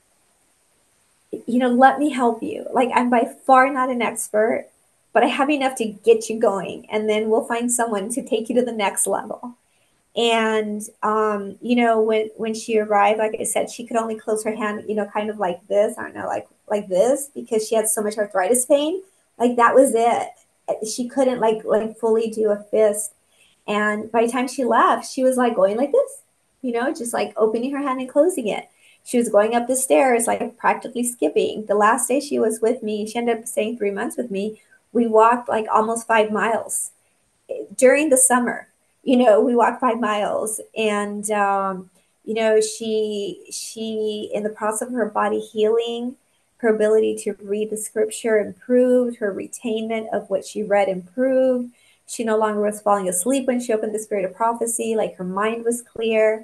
Let me help you. Like, I'm by far not an expert, but I have enough to get you going, and then we'll find someone to take you to the next level. And when she arrived, like I said, she could only close her hand, kind of like this. I don't know, like this, because she had so much arthritis pain. Like, that was it. She couldn't like fully do a fist. And by the time she left, she was like going like this, just like opening her hand and closing it. She was going up the stairs, like practically skipping. The last day she was with me, she ended up staying 3 months with me. We walked like almost 5 miles during the summer. We walked 5 miles, and she in the process of her body healing, her ability to read the scripture improved, her retainment of what she read improved. She no longer was falling asleep when she opened the Spirit of Prophecy. Like, her mind was clear,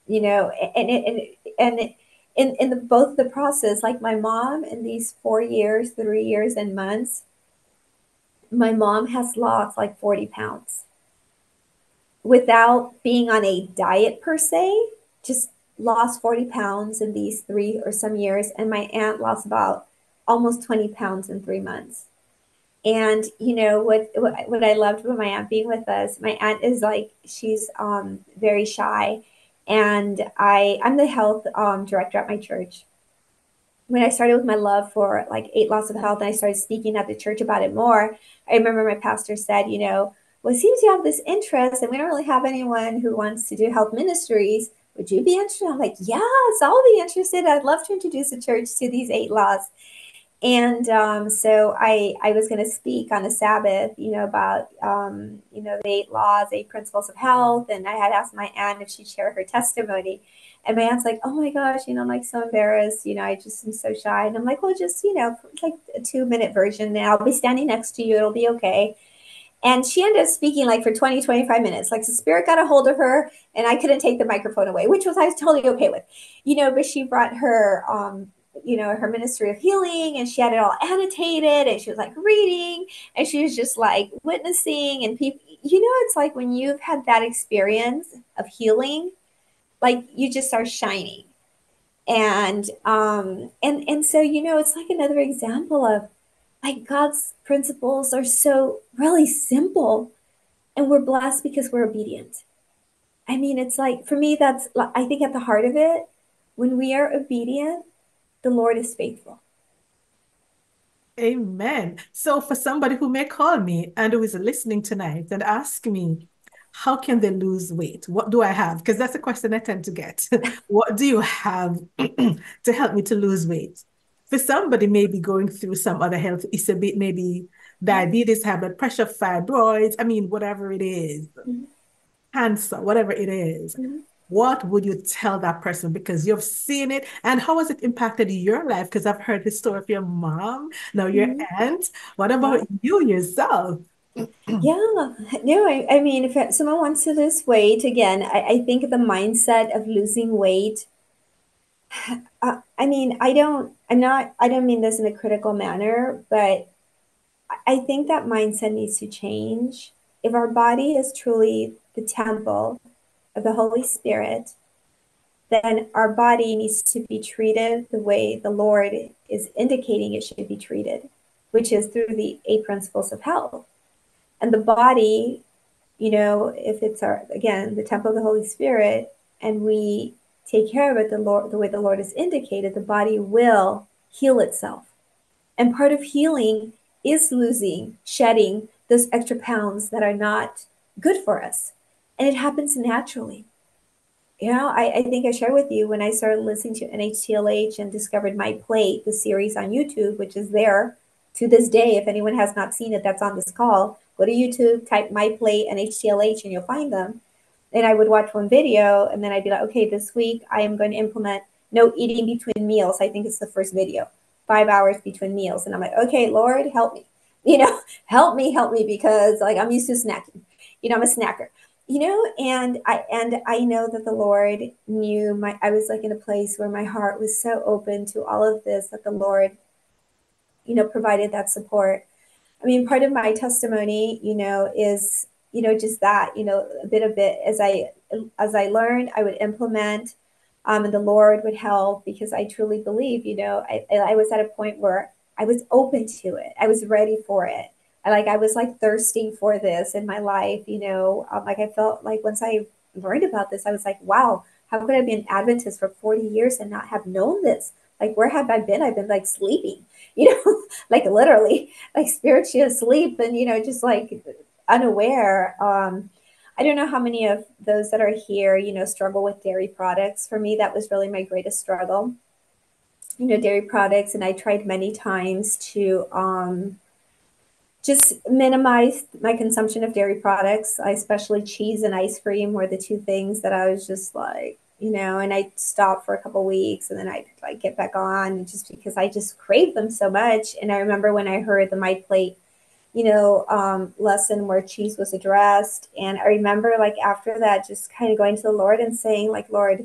and in the both the process, like my mom, in these 4 years, 3 years and months, my mom has lost like 40 pounds without being on a diet per se, just lost 40 pounds in these 3 or some years. And my aunt lost about almost 20 pounds in 3 months. And what I loved about my aunt being with us, my aunt is like, she's very shy, and I'm the health director at my church. When I started with my love for like 8 laws of health, and I started speaking at the church about it more, I remember my pastor said, well, it seems you have this interest, and we don't really have anyone who wants to do health ministries. Would you be interested? I'm like, yes, I'll be interested. I'd love to introduce the church to these 8 laws. And so I was going to speak on a Sabbath, about, the 8 laws, 8 principles of health. And I had asked my aunt if she'd share her testimony. And my aunt's like, oh my gosh, I'm like so embarrassed. I just am so shy. And I'm like, well, just, like a 2-minute version. And I'll be standing next to you. It'll be okay. And she ended up speaking like for 20, 25 minutes. Like, the Spirit got a hold of her, and I couldn't take the microphone away, which I was totally okay with, but she brought her, her ministry of healing, and she had it all annotated, and she was like reading, and she was just like witnessing, and people, it's like when you've had that experience of healing, like you just are shining. And so, it's like another example of like God's principles are so really simple, and we're blessed because we're obedient. I mean, it's like, for me, that's, I think, at the heart of it, when we are obedient, the Lord is faithful. Amen. So for somebody who may call me and who is listening tonight and ask me, how can they lose weight? What do I have? Because that's a question I tend to get. What do you have to help me to lose weight? For somebody maybe going through some other health issue, maybe diabetes, high blood pressure, fibroids, I mean, whatever it is, cancer, whatever it is. What would you tell that person? Because you've seen it, and how has it impacted your life? Because I've heard the story of your mom, now your aunt. What about you yourself? Yeah, no, I mean, if someone wants to lose weight, again, I think the mindset of losing weight, I mean, I don't mean this in a critical manner, but I think that mindset needs to change. If our body is truly the temple of the Holy Spirit, then our body needs to be treated the way the Lord is indicating it should be treated. which is through the 8 principles of health. And the body, if it's again, the temple of the Holy Spirit, and we take care of it the way the Lord has indicated, the body will heal itself. And part of healing is shedding those extra pounds that are not good for us. And it happens naturally. I think I shared with you when I started listening to NHTLH and discovered My Plate, the series on YouTube, which is there to this day. If anyone has not seen it, that's on this call. Go to YouTube, type My Plate NHTLH, and you'll find them. And I would watch one video, and then I'd be like, okay, this week I am going to implement no eating between meals. I think it's the first video, 5 hours between meals. And I'm like, okay, Lord, help me. Help me, because like I'm used to snacking. I'm a snacker. And I know that the Lord knew I was like in a place where my heart was so open to all of this, that the Lord, provided that support. I mean, part of my testimony, is, just that, a bit as I learned, I would implement, and the Lord would help, because I truly believe, I was at a point where I was open to it. I was ready for it. I was like thirsting for this in my life, I felt like once I learned about this, I was like, wow, how could I be an Adventist for 40 years and not have known this? Like, where have I been? I've been like sleeping, like literally, like spiritually asleep, and, just like unaware. I don't know how many of those that are here, struggle with dairy products. For me, that was really my greatest struggle, dairy products. And I tried many times to, just minimize my consumption of dairy products. Especially cheese and ice cream were the two things that I was just like, and I stopped for a couple of weeks, and then I'd like get back on, just because I just craved them so much. And I remember when I heard the My Plate, lesson where cheese was addressed. And I remember like after that, just kind of going to the Lord and saying like, Lord,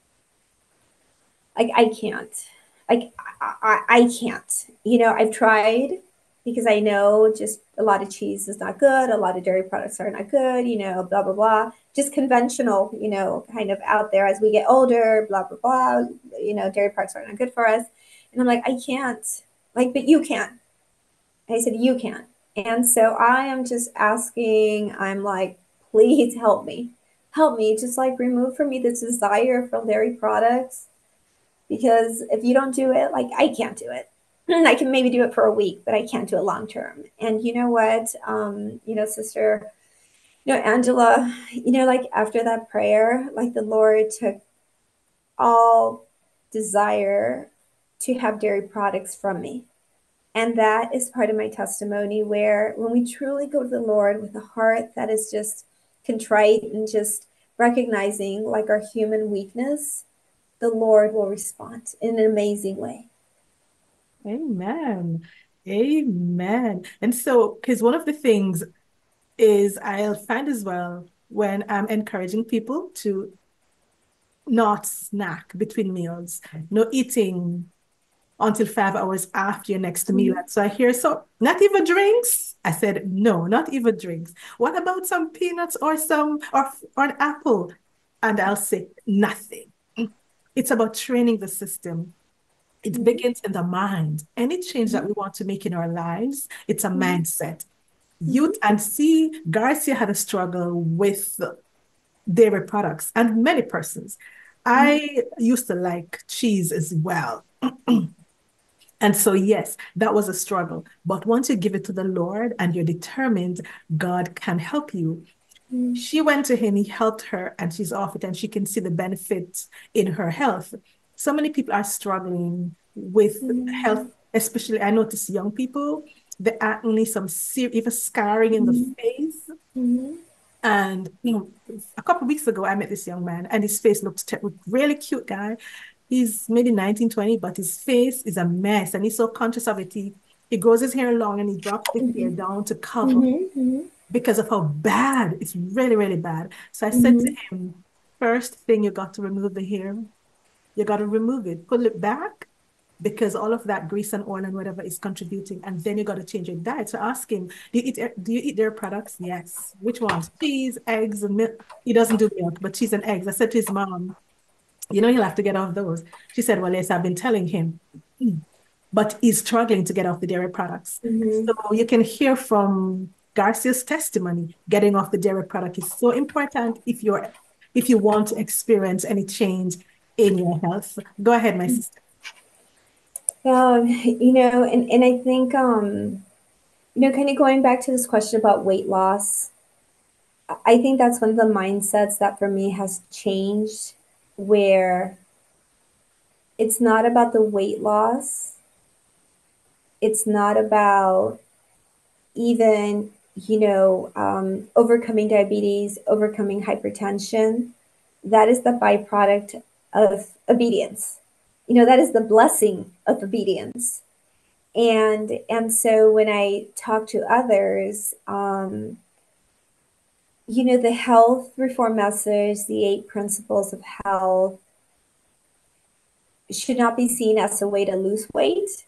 like, I can't, like, I can't, I've tried, because I know just a lot of cheese is not good. A lot of dairy products are not good, blah, blah, blah. Just conventional, kind of out there as we get older, blah, blah, blah. Dairy products are not good for us. And I'm like, I can't. Like, but you can. And I said, you can. And so I am just asking, I'm like, please help me. Help me. Just like remove from me this desire for dairy products. Because if you don't do it, like, I can't do it. I can maybe do it for a week, but I can't do it long term. And you know what, sister, Angela, like after that prayer, like the Lord took all desire to have dairy products from me. And that is part of my testimony, where when we truly go to the Lord with a heart that is just contrite and just recognizing like our human weakness, the Lord will respond in an amazing way. Amen. Amen. And so, because one of the things is I'll find as well when I'm encouraging people to not snack between meals, no eating until 5 hours after your next meal. And so I hear, so not even drinks? I said, no, not even drinks. What about some peanuts or or an apple? And I'll say, nothing. It's about training the system. It begins in the mind. Any change that we want to make in our lives, it's a mindset. Youth and see, Garcia had a struggle with dairy products, and many persons. I used to like cheese as well. And so, yes, that was a struggle. But once you give it to the Lord and you're determined, God can help you. She went to him, he helped her, and she's off it, and she can see the benefits in her health. So many people are struggling with health, especially I notice young people, the acne, some even scarring in the face. And a couple of weeks ago, I met this young man, and his face looked really cute guy. He's maybe 19, 20, but his face is a mess, and he's so conscious of it. He grows his hair long, and he drops the hair down to cover because of how bad it's really, really bad. So I said to him, first thing, you got to remove the hair. You got to remove it, pull it back, because all of that grease and oil and whatever is contributing. And then you got to change your diet. So ask him, do you eat their products? Yes. Which ones? Cheese, eggs, and milk. He doesn't do milk, but cheese and eggs. I said to his mom, he'll have to get off those. She said, well, yes, I've been telling him. but is struggling to get off the dairy products. Mhm. So you can hear from Garcia's testimony, getting off the dairy product is so important if you want to experience any change in your health. Go ahead, my sister. And I think, kind of going back to this question about weight loss, I think that's one of the mindsets that for me has changed, where it's not about the weight loss. It's not about even, overcoming diabetes, overcoming hypertension. That is the byproduct of obedience. That is the blessing of obedience. And so when I talk to others, the health reform message, the 8 principles of health, should not be seen as a way to lose weight,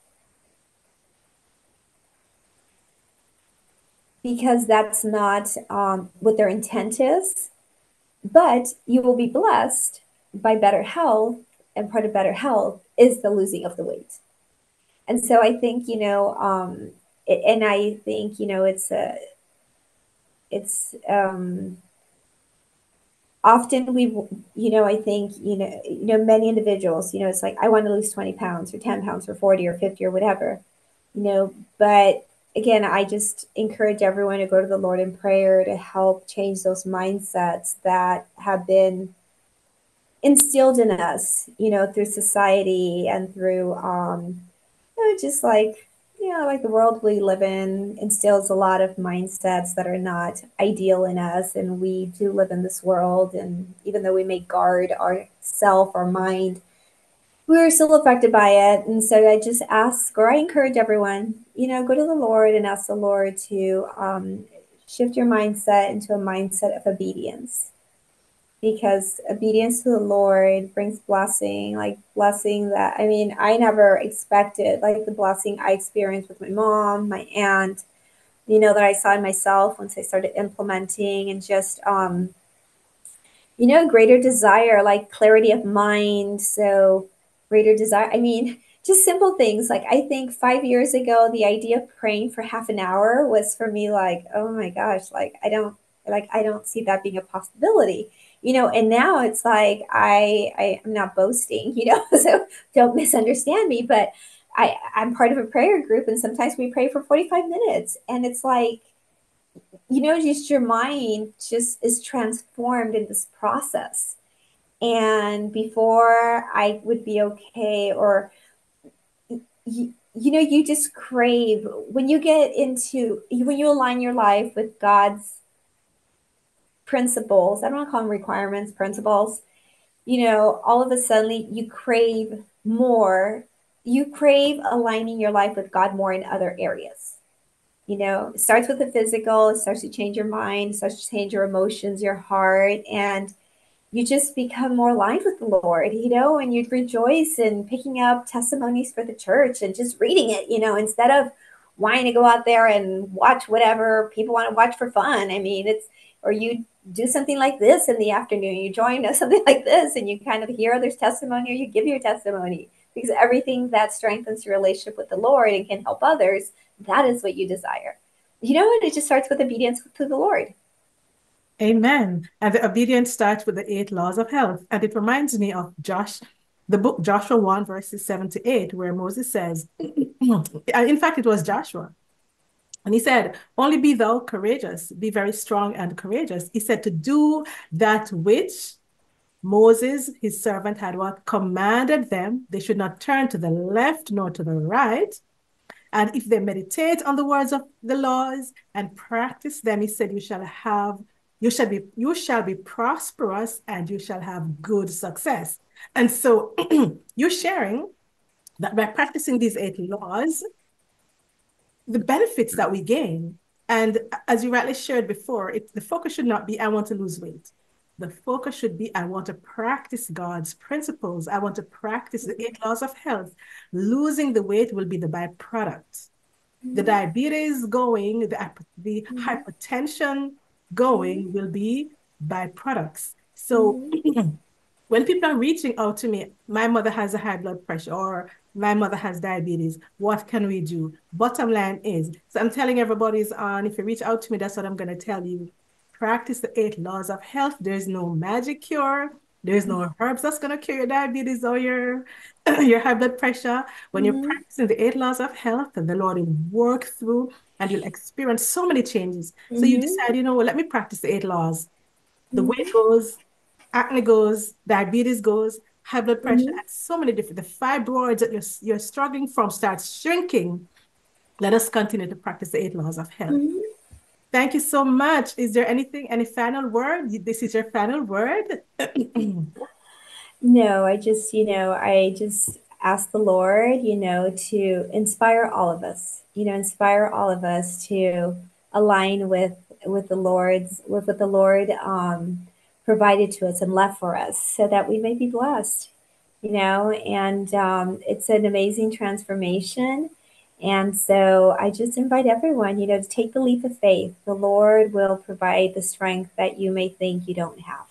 because that's not what their intent is. But you will be blessed by better health, and part of better health is the losing of the weight. And so I think, and I think, it's often I think, many individuals, it's like, I want to lose 20 pounds or 10 pounds or 40 or 50 or whatever, but again, I just encourage everyone to go to the Lord in prayer to help change those mindsets that have been instilled in us, through society and through, just like the world we live in instills a lot of mindsets that are not ideal in us. And we do live in this world. And even though we may guard our self, our mind, we're still affected by it. And so I just ask, or I encourage everyone, go to the Lord and ask the Lord to shift your mindset into a mindset of obedience. Because obedience to the Lord brings blessing, like blessing that, I never expected, like the blessing I experienced with my mom, my aunt, that I saw in myself once I started implementing, and just, greater desire, like clarity of mind. So greater desire, just simple things. Like, I think 5 years ago, the idea of praying for half an hour was for me like, oh my gosh, like I don't see that being a possibility. And now it's like, I'm not boasting, so don't misunderstand me, but I'm part of a prayer group, and sometimes we pray for 45 minutes, and it's like, just your mind just is transformed in this process. And before, I would be okay, or you just crave when you align your life with God's principles. I don't want to call them requirements, principles. All of a sudden you crave more. You crave aligning your life with God more in other areas. It starts with the physical, it starts to change your mind, it starts to change your emotions, your heart, and you just become more aligned with the Lord, and you'd rejoice in picking up testimonies for the church and just reading it, instead of wanting to go out there and watch whatever people want to watch for fun. Or you do something like this in the afternoon, you join us something like this, and you kind of hear others' testimony, or you give your testimony, because everything that strengthens your relationship with the Lord and can help others, that is what you desire. And it just starts with obedience to the Lord. Amen. And the obedience starts with the 8 laws of health. And it reminds me of the book Joshua 1, verses 7-8, where Moses says, in fact, it was Joshua. And he said, only be thou courageous, be very strong and courageous. He said to do that which Moses, his servant, had what commanded them. They should not turn to the left nor to the right. And if they meditate on the words of the laws and practice them, he said, you shall be prosperous, and you shall have good success. And so you're sharing that by practicing these 8 laws, the benefits that we gain. And as you rightly shared before, the focus should not be, I want to lose weight. The focus should be, I want to practice God's principles. I want to practice the 8 laws of health. Losing the weight will be the byproduct. The diabetes going, the hypertension going will be byproducts. So when people are reaching out to me, my mother has a high blood pressure, or My mother has diabetes. What can we do? Bottom line is, so I'm telling everybody's on, if you reach out to me, that's what I'm going to tell you. Practice the 8 laws of health. There's no magic cure. There's no herbs that's going to cure your diabetes or your, your high blood pressure. When you're Mm-hmm. practicing the 8 laws of health, and the Lord will work through and you'll experience so many changes. So you Mm-hmm. decide, you know what, let me practice the 8 laws. The weight Mm-hmm. goes, acne goes, diabetes goes, high blood pressure, Mm-hmm. and so many different, the fibroids that you're struggling from start shrinking. Let us continue to practice the 8 laws of health. Mm-hmm. Thank you so much. Is there anything, any final word? This is your final word. No, I just ask the Lord, to inspire all of us, inspire all of us to align with the Lord's with what the Lord provided to us and left for us, so that we may be blessed, and it's an amazing transformation. And so I just invite everyone, to take the leap of faith. The Lord will provide the strength that you may think you don't have.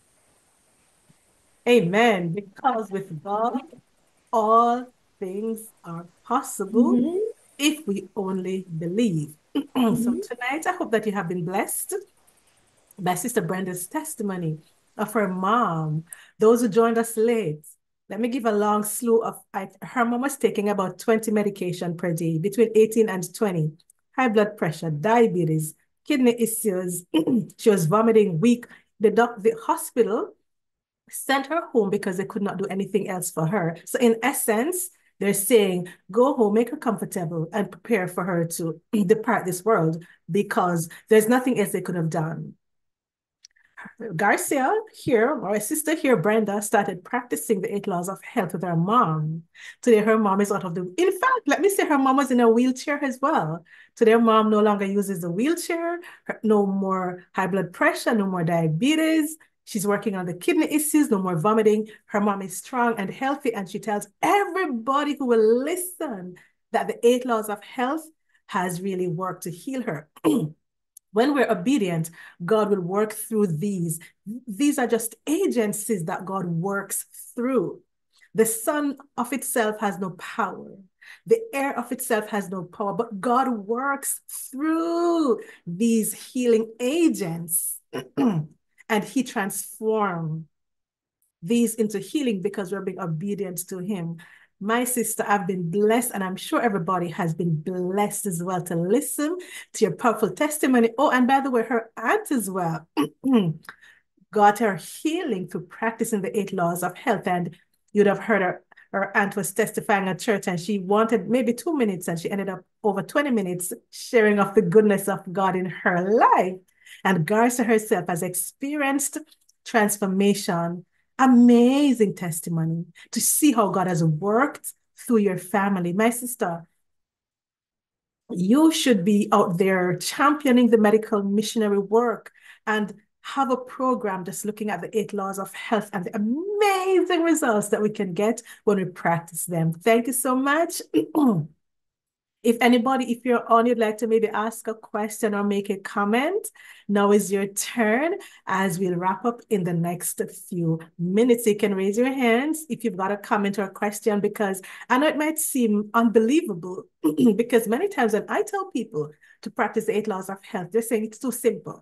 Amen. Because with God, all things are possible Hmm. if we only believe. So Hmm. tonight, I hope that you have been blessed by Sister Brenda's testimony of her mom. Those who joined us late, let me give a long slew of, her mom was taking about 20 medication per day, between 18 and 20, high blood pressure, diabetes, kidney issues. She was vomiting, weak. The hospital sent her home because they could not do anything else for her. So in essence, they're saying, go home, make her comfortable, and prepare for her to depart this world, because there's nothing else they could have done. Garcia here, or a sister here, Brenda, started practicing the 8 laws of health with her mom. Today, her mom is out of the, in fact, let me say her mom was in a wheelchair as well. Today, her mom no longer uses the wheelchair, no more high blood pressure, no more diabetes. She's working on the kidney issues, no more vomiting. Her mom is strong and healthy, and she tells everybody who will listen that the 8 laws of health has really worked to heal her. When we're obedient, God will work through these. These are just agencies that God works through. The sun of itself has no power. The air of itself has no power, but God works through these healing agents and he transforms these into healing because we're being obedient to him. My sister, I've been blessed, and I'm sure everybody has been blessed as well to listen to your powerful testimony. Oh, and by the way, her aunt as well got her healing through practicing the 8 laws of health. And you'd have heard her aunt was testifying at church, and she wanted maybe 2 minutes, and she ended up over 20 minutes sharing of the goodness of God in her life. And Garcia herself has experienced transformation. Amazing testimony to see how God has worked through your family. My sister, you should be out there championing the medical missionary work and have a program just looking at the 8 laws of health and the amazing results that we can get when we practice them. Thank you so much. If anybody, if you're on, you'd like to maybe ask a question or make a comment, now is your turn as we'll wrap up in the next few minutes. You can raise your hands if you've got a comment or a question, because I know it might seem unbelievable because many times when I tell people to practice the 8 laws of health, they're saying it's too simple.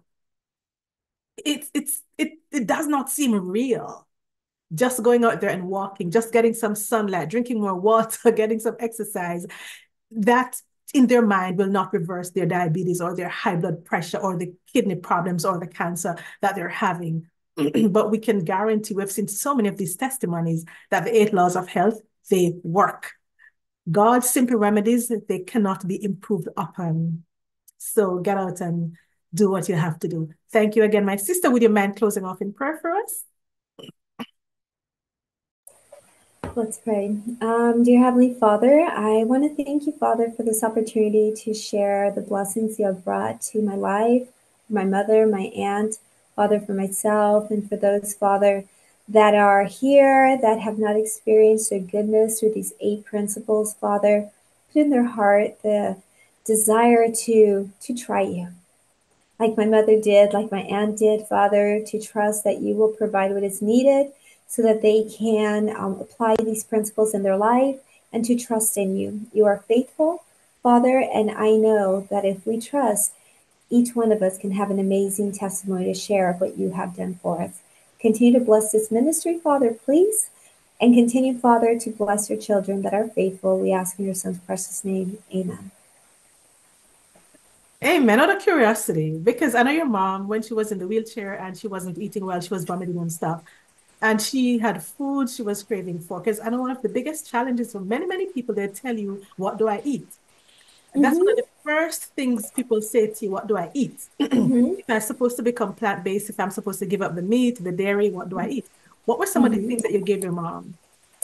It does not seem real. Just going out there and walking, just getting some sunlight, drinking more water, getting some exercise, that in their mind will not reverse their diabetes or their high blood pressure or the kidney problems or the cancer that they're having. But we can guarantee, we've seen so many of these testimonies that the 8 laws of health, they work. God's simple remedies, they cannot be improved upon. So get out and do what you have to do. Thank you again, my sister. Would you mind closing off in prayer for us? Let's pray. Dear Heavenly Father, I want to thank you, Father, for this opportunity to share the blessings you have brought to my life, my mother, my aunt, Father, for myself, and for those, Father, that are here that have not experienced your goodness through these 8 principles, Father. Put in their heart the desire to try you, like my mother did, like my aunt did, Father, to trust that you will provide what is needed so that they can apply these principles in their life and to trust in you. You are faithful, Father, and I know that if we trust, each one of us can have an amazing testimony to share of what you have done for us. Continue to bless this ministry, Father, please. And continue, Father, to bless your children that are faithful. We ask in your son's precious name. Amen. Amen. Out of curiosity, because I know your mom, when she was in the wheelchair and she wasn't eating well, she was vomiting and stuff. And she had food she was craving for. Because I know one of the biggest challenges for many, many people, they tell you, what do I eat? That's one of Mm-hmm. the first things people say to you, what do I eat? Mm-hmm. If I'm supposed to become plant-based, if I'm supposed to give up the meat, the dairy, what do I eat? What were some of the Mm-hmm. things that you gave your mom?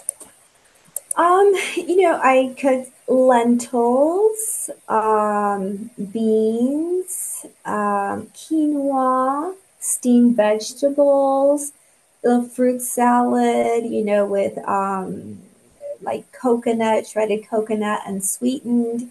I cooked lentils, beans, quinoa, steamed vegetables, a fruit salad, with like coconut, shredded coconut and sweetened,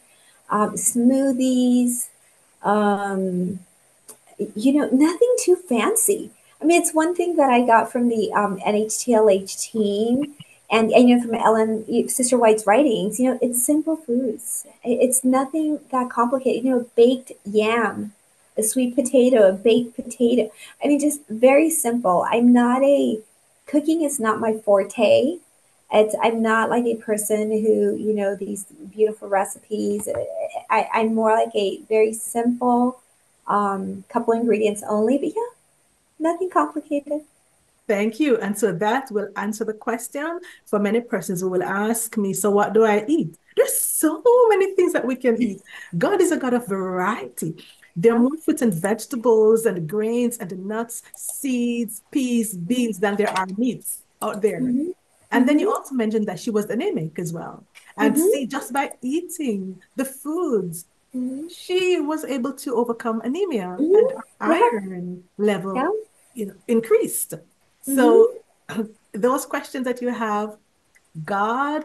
smoothies, um, nothing too fancy. I mean, it's one thing that I got from the NHTLH team and from Ellen, Sister White's writings, it's simple foods. It's nothing that complicated, baked yam, a sweet potato, a baked potato. I mean, just very simple. Cooking is not my forte. I'm not like a person who, these beautiful recipes. I'm more like a very simple, couple ingredients only, but yeah, nothing complicated. Thank you. And so that will answer the question for many persons who will ask me, so what do I eat? There's so many things that we can eat. God is a God of variety. There are Yeah. more fruits and vegetables and grains and nuts, seeds, peas, beans than there are meats out there. Mm-hmm. And then Mm-hmm. you also mentioned that she was anemic as well. And Mm-hmm. see, just by eating the foods, Mm-hmm. she was able to overcome anemia and Mm-hmm. her Yeah. iron Yeah. level, increased. Mm-hmm. So those questions that you have, God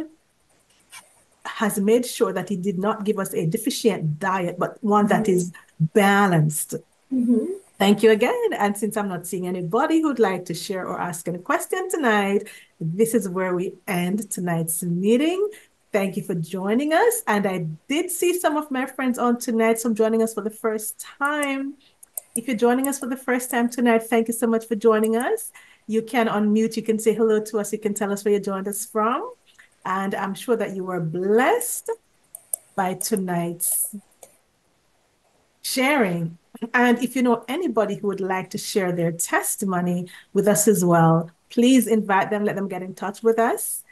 has made sure that He did not give us a deficient diet, but one that Mm-hmm. is balanced. Mm-hmm. Thank you again. And since I'm not seeing anybody who'd like to share or ask any question tonight, this is where we end tonight's meeting. Thank you for joining us. And I did see some of my friends on tonight, some joining us for the first time. If you're joining us for the first time tonight, thank you so much for joining us. You can unmute, you can say hello to us, you can tell us where you joined us from. And I'm sure that you were blessed by tonight's sharing. And if you know anybody who would like to share their testimony with us as well, please invite them, let them get in touch with us.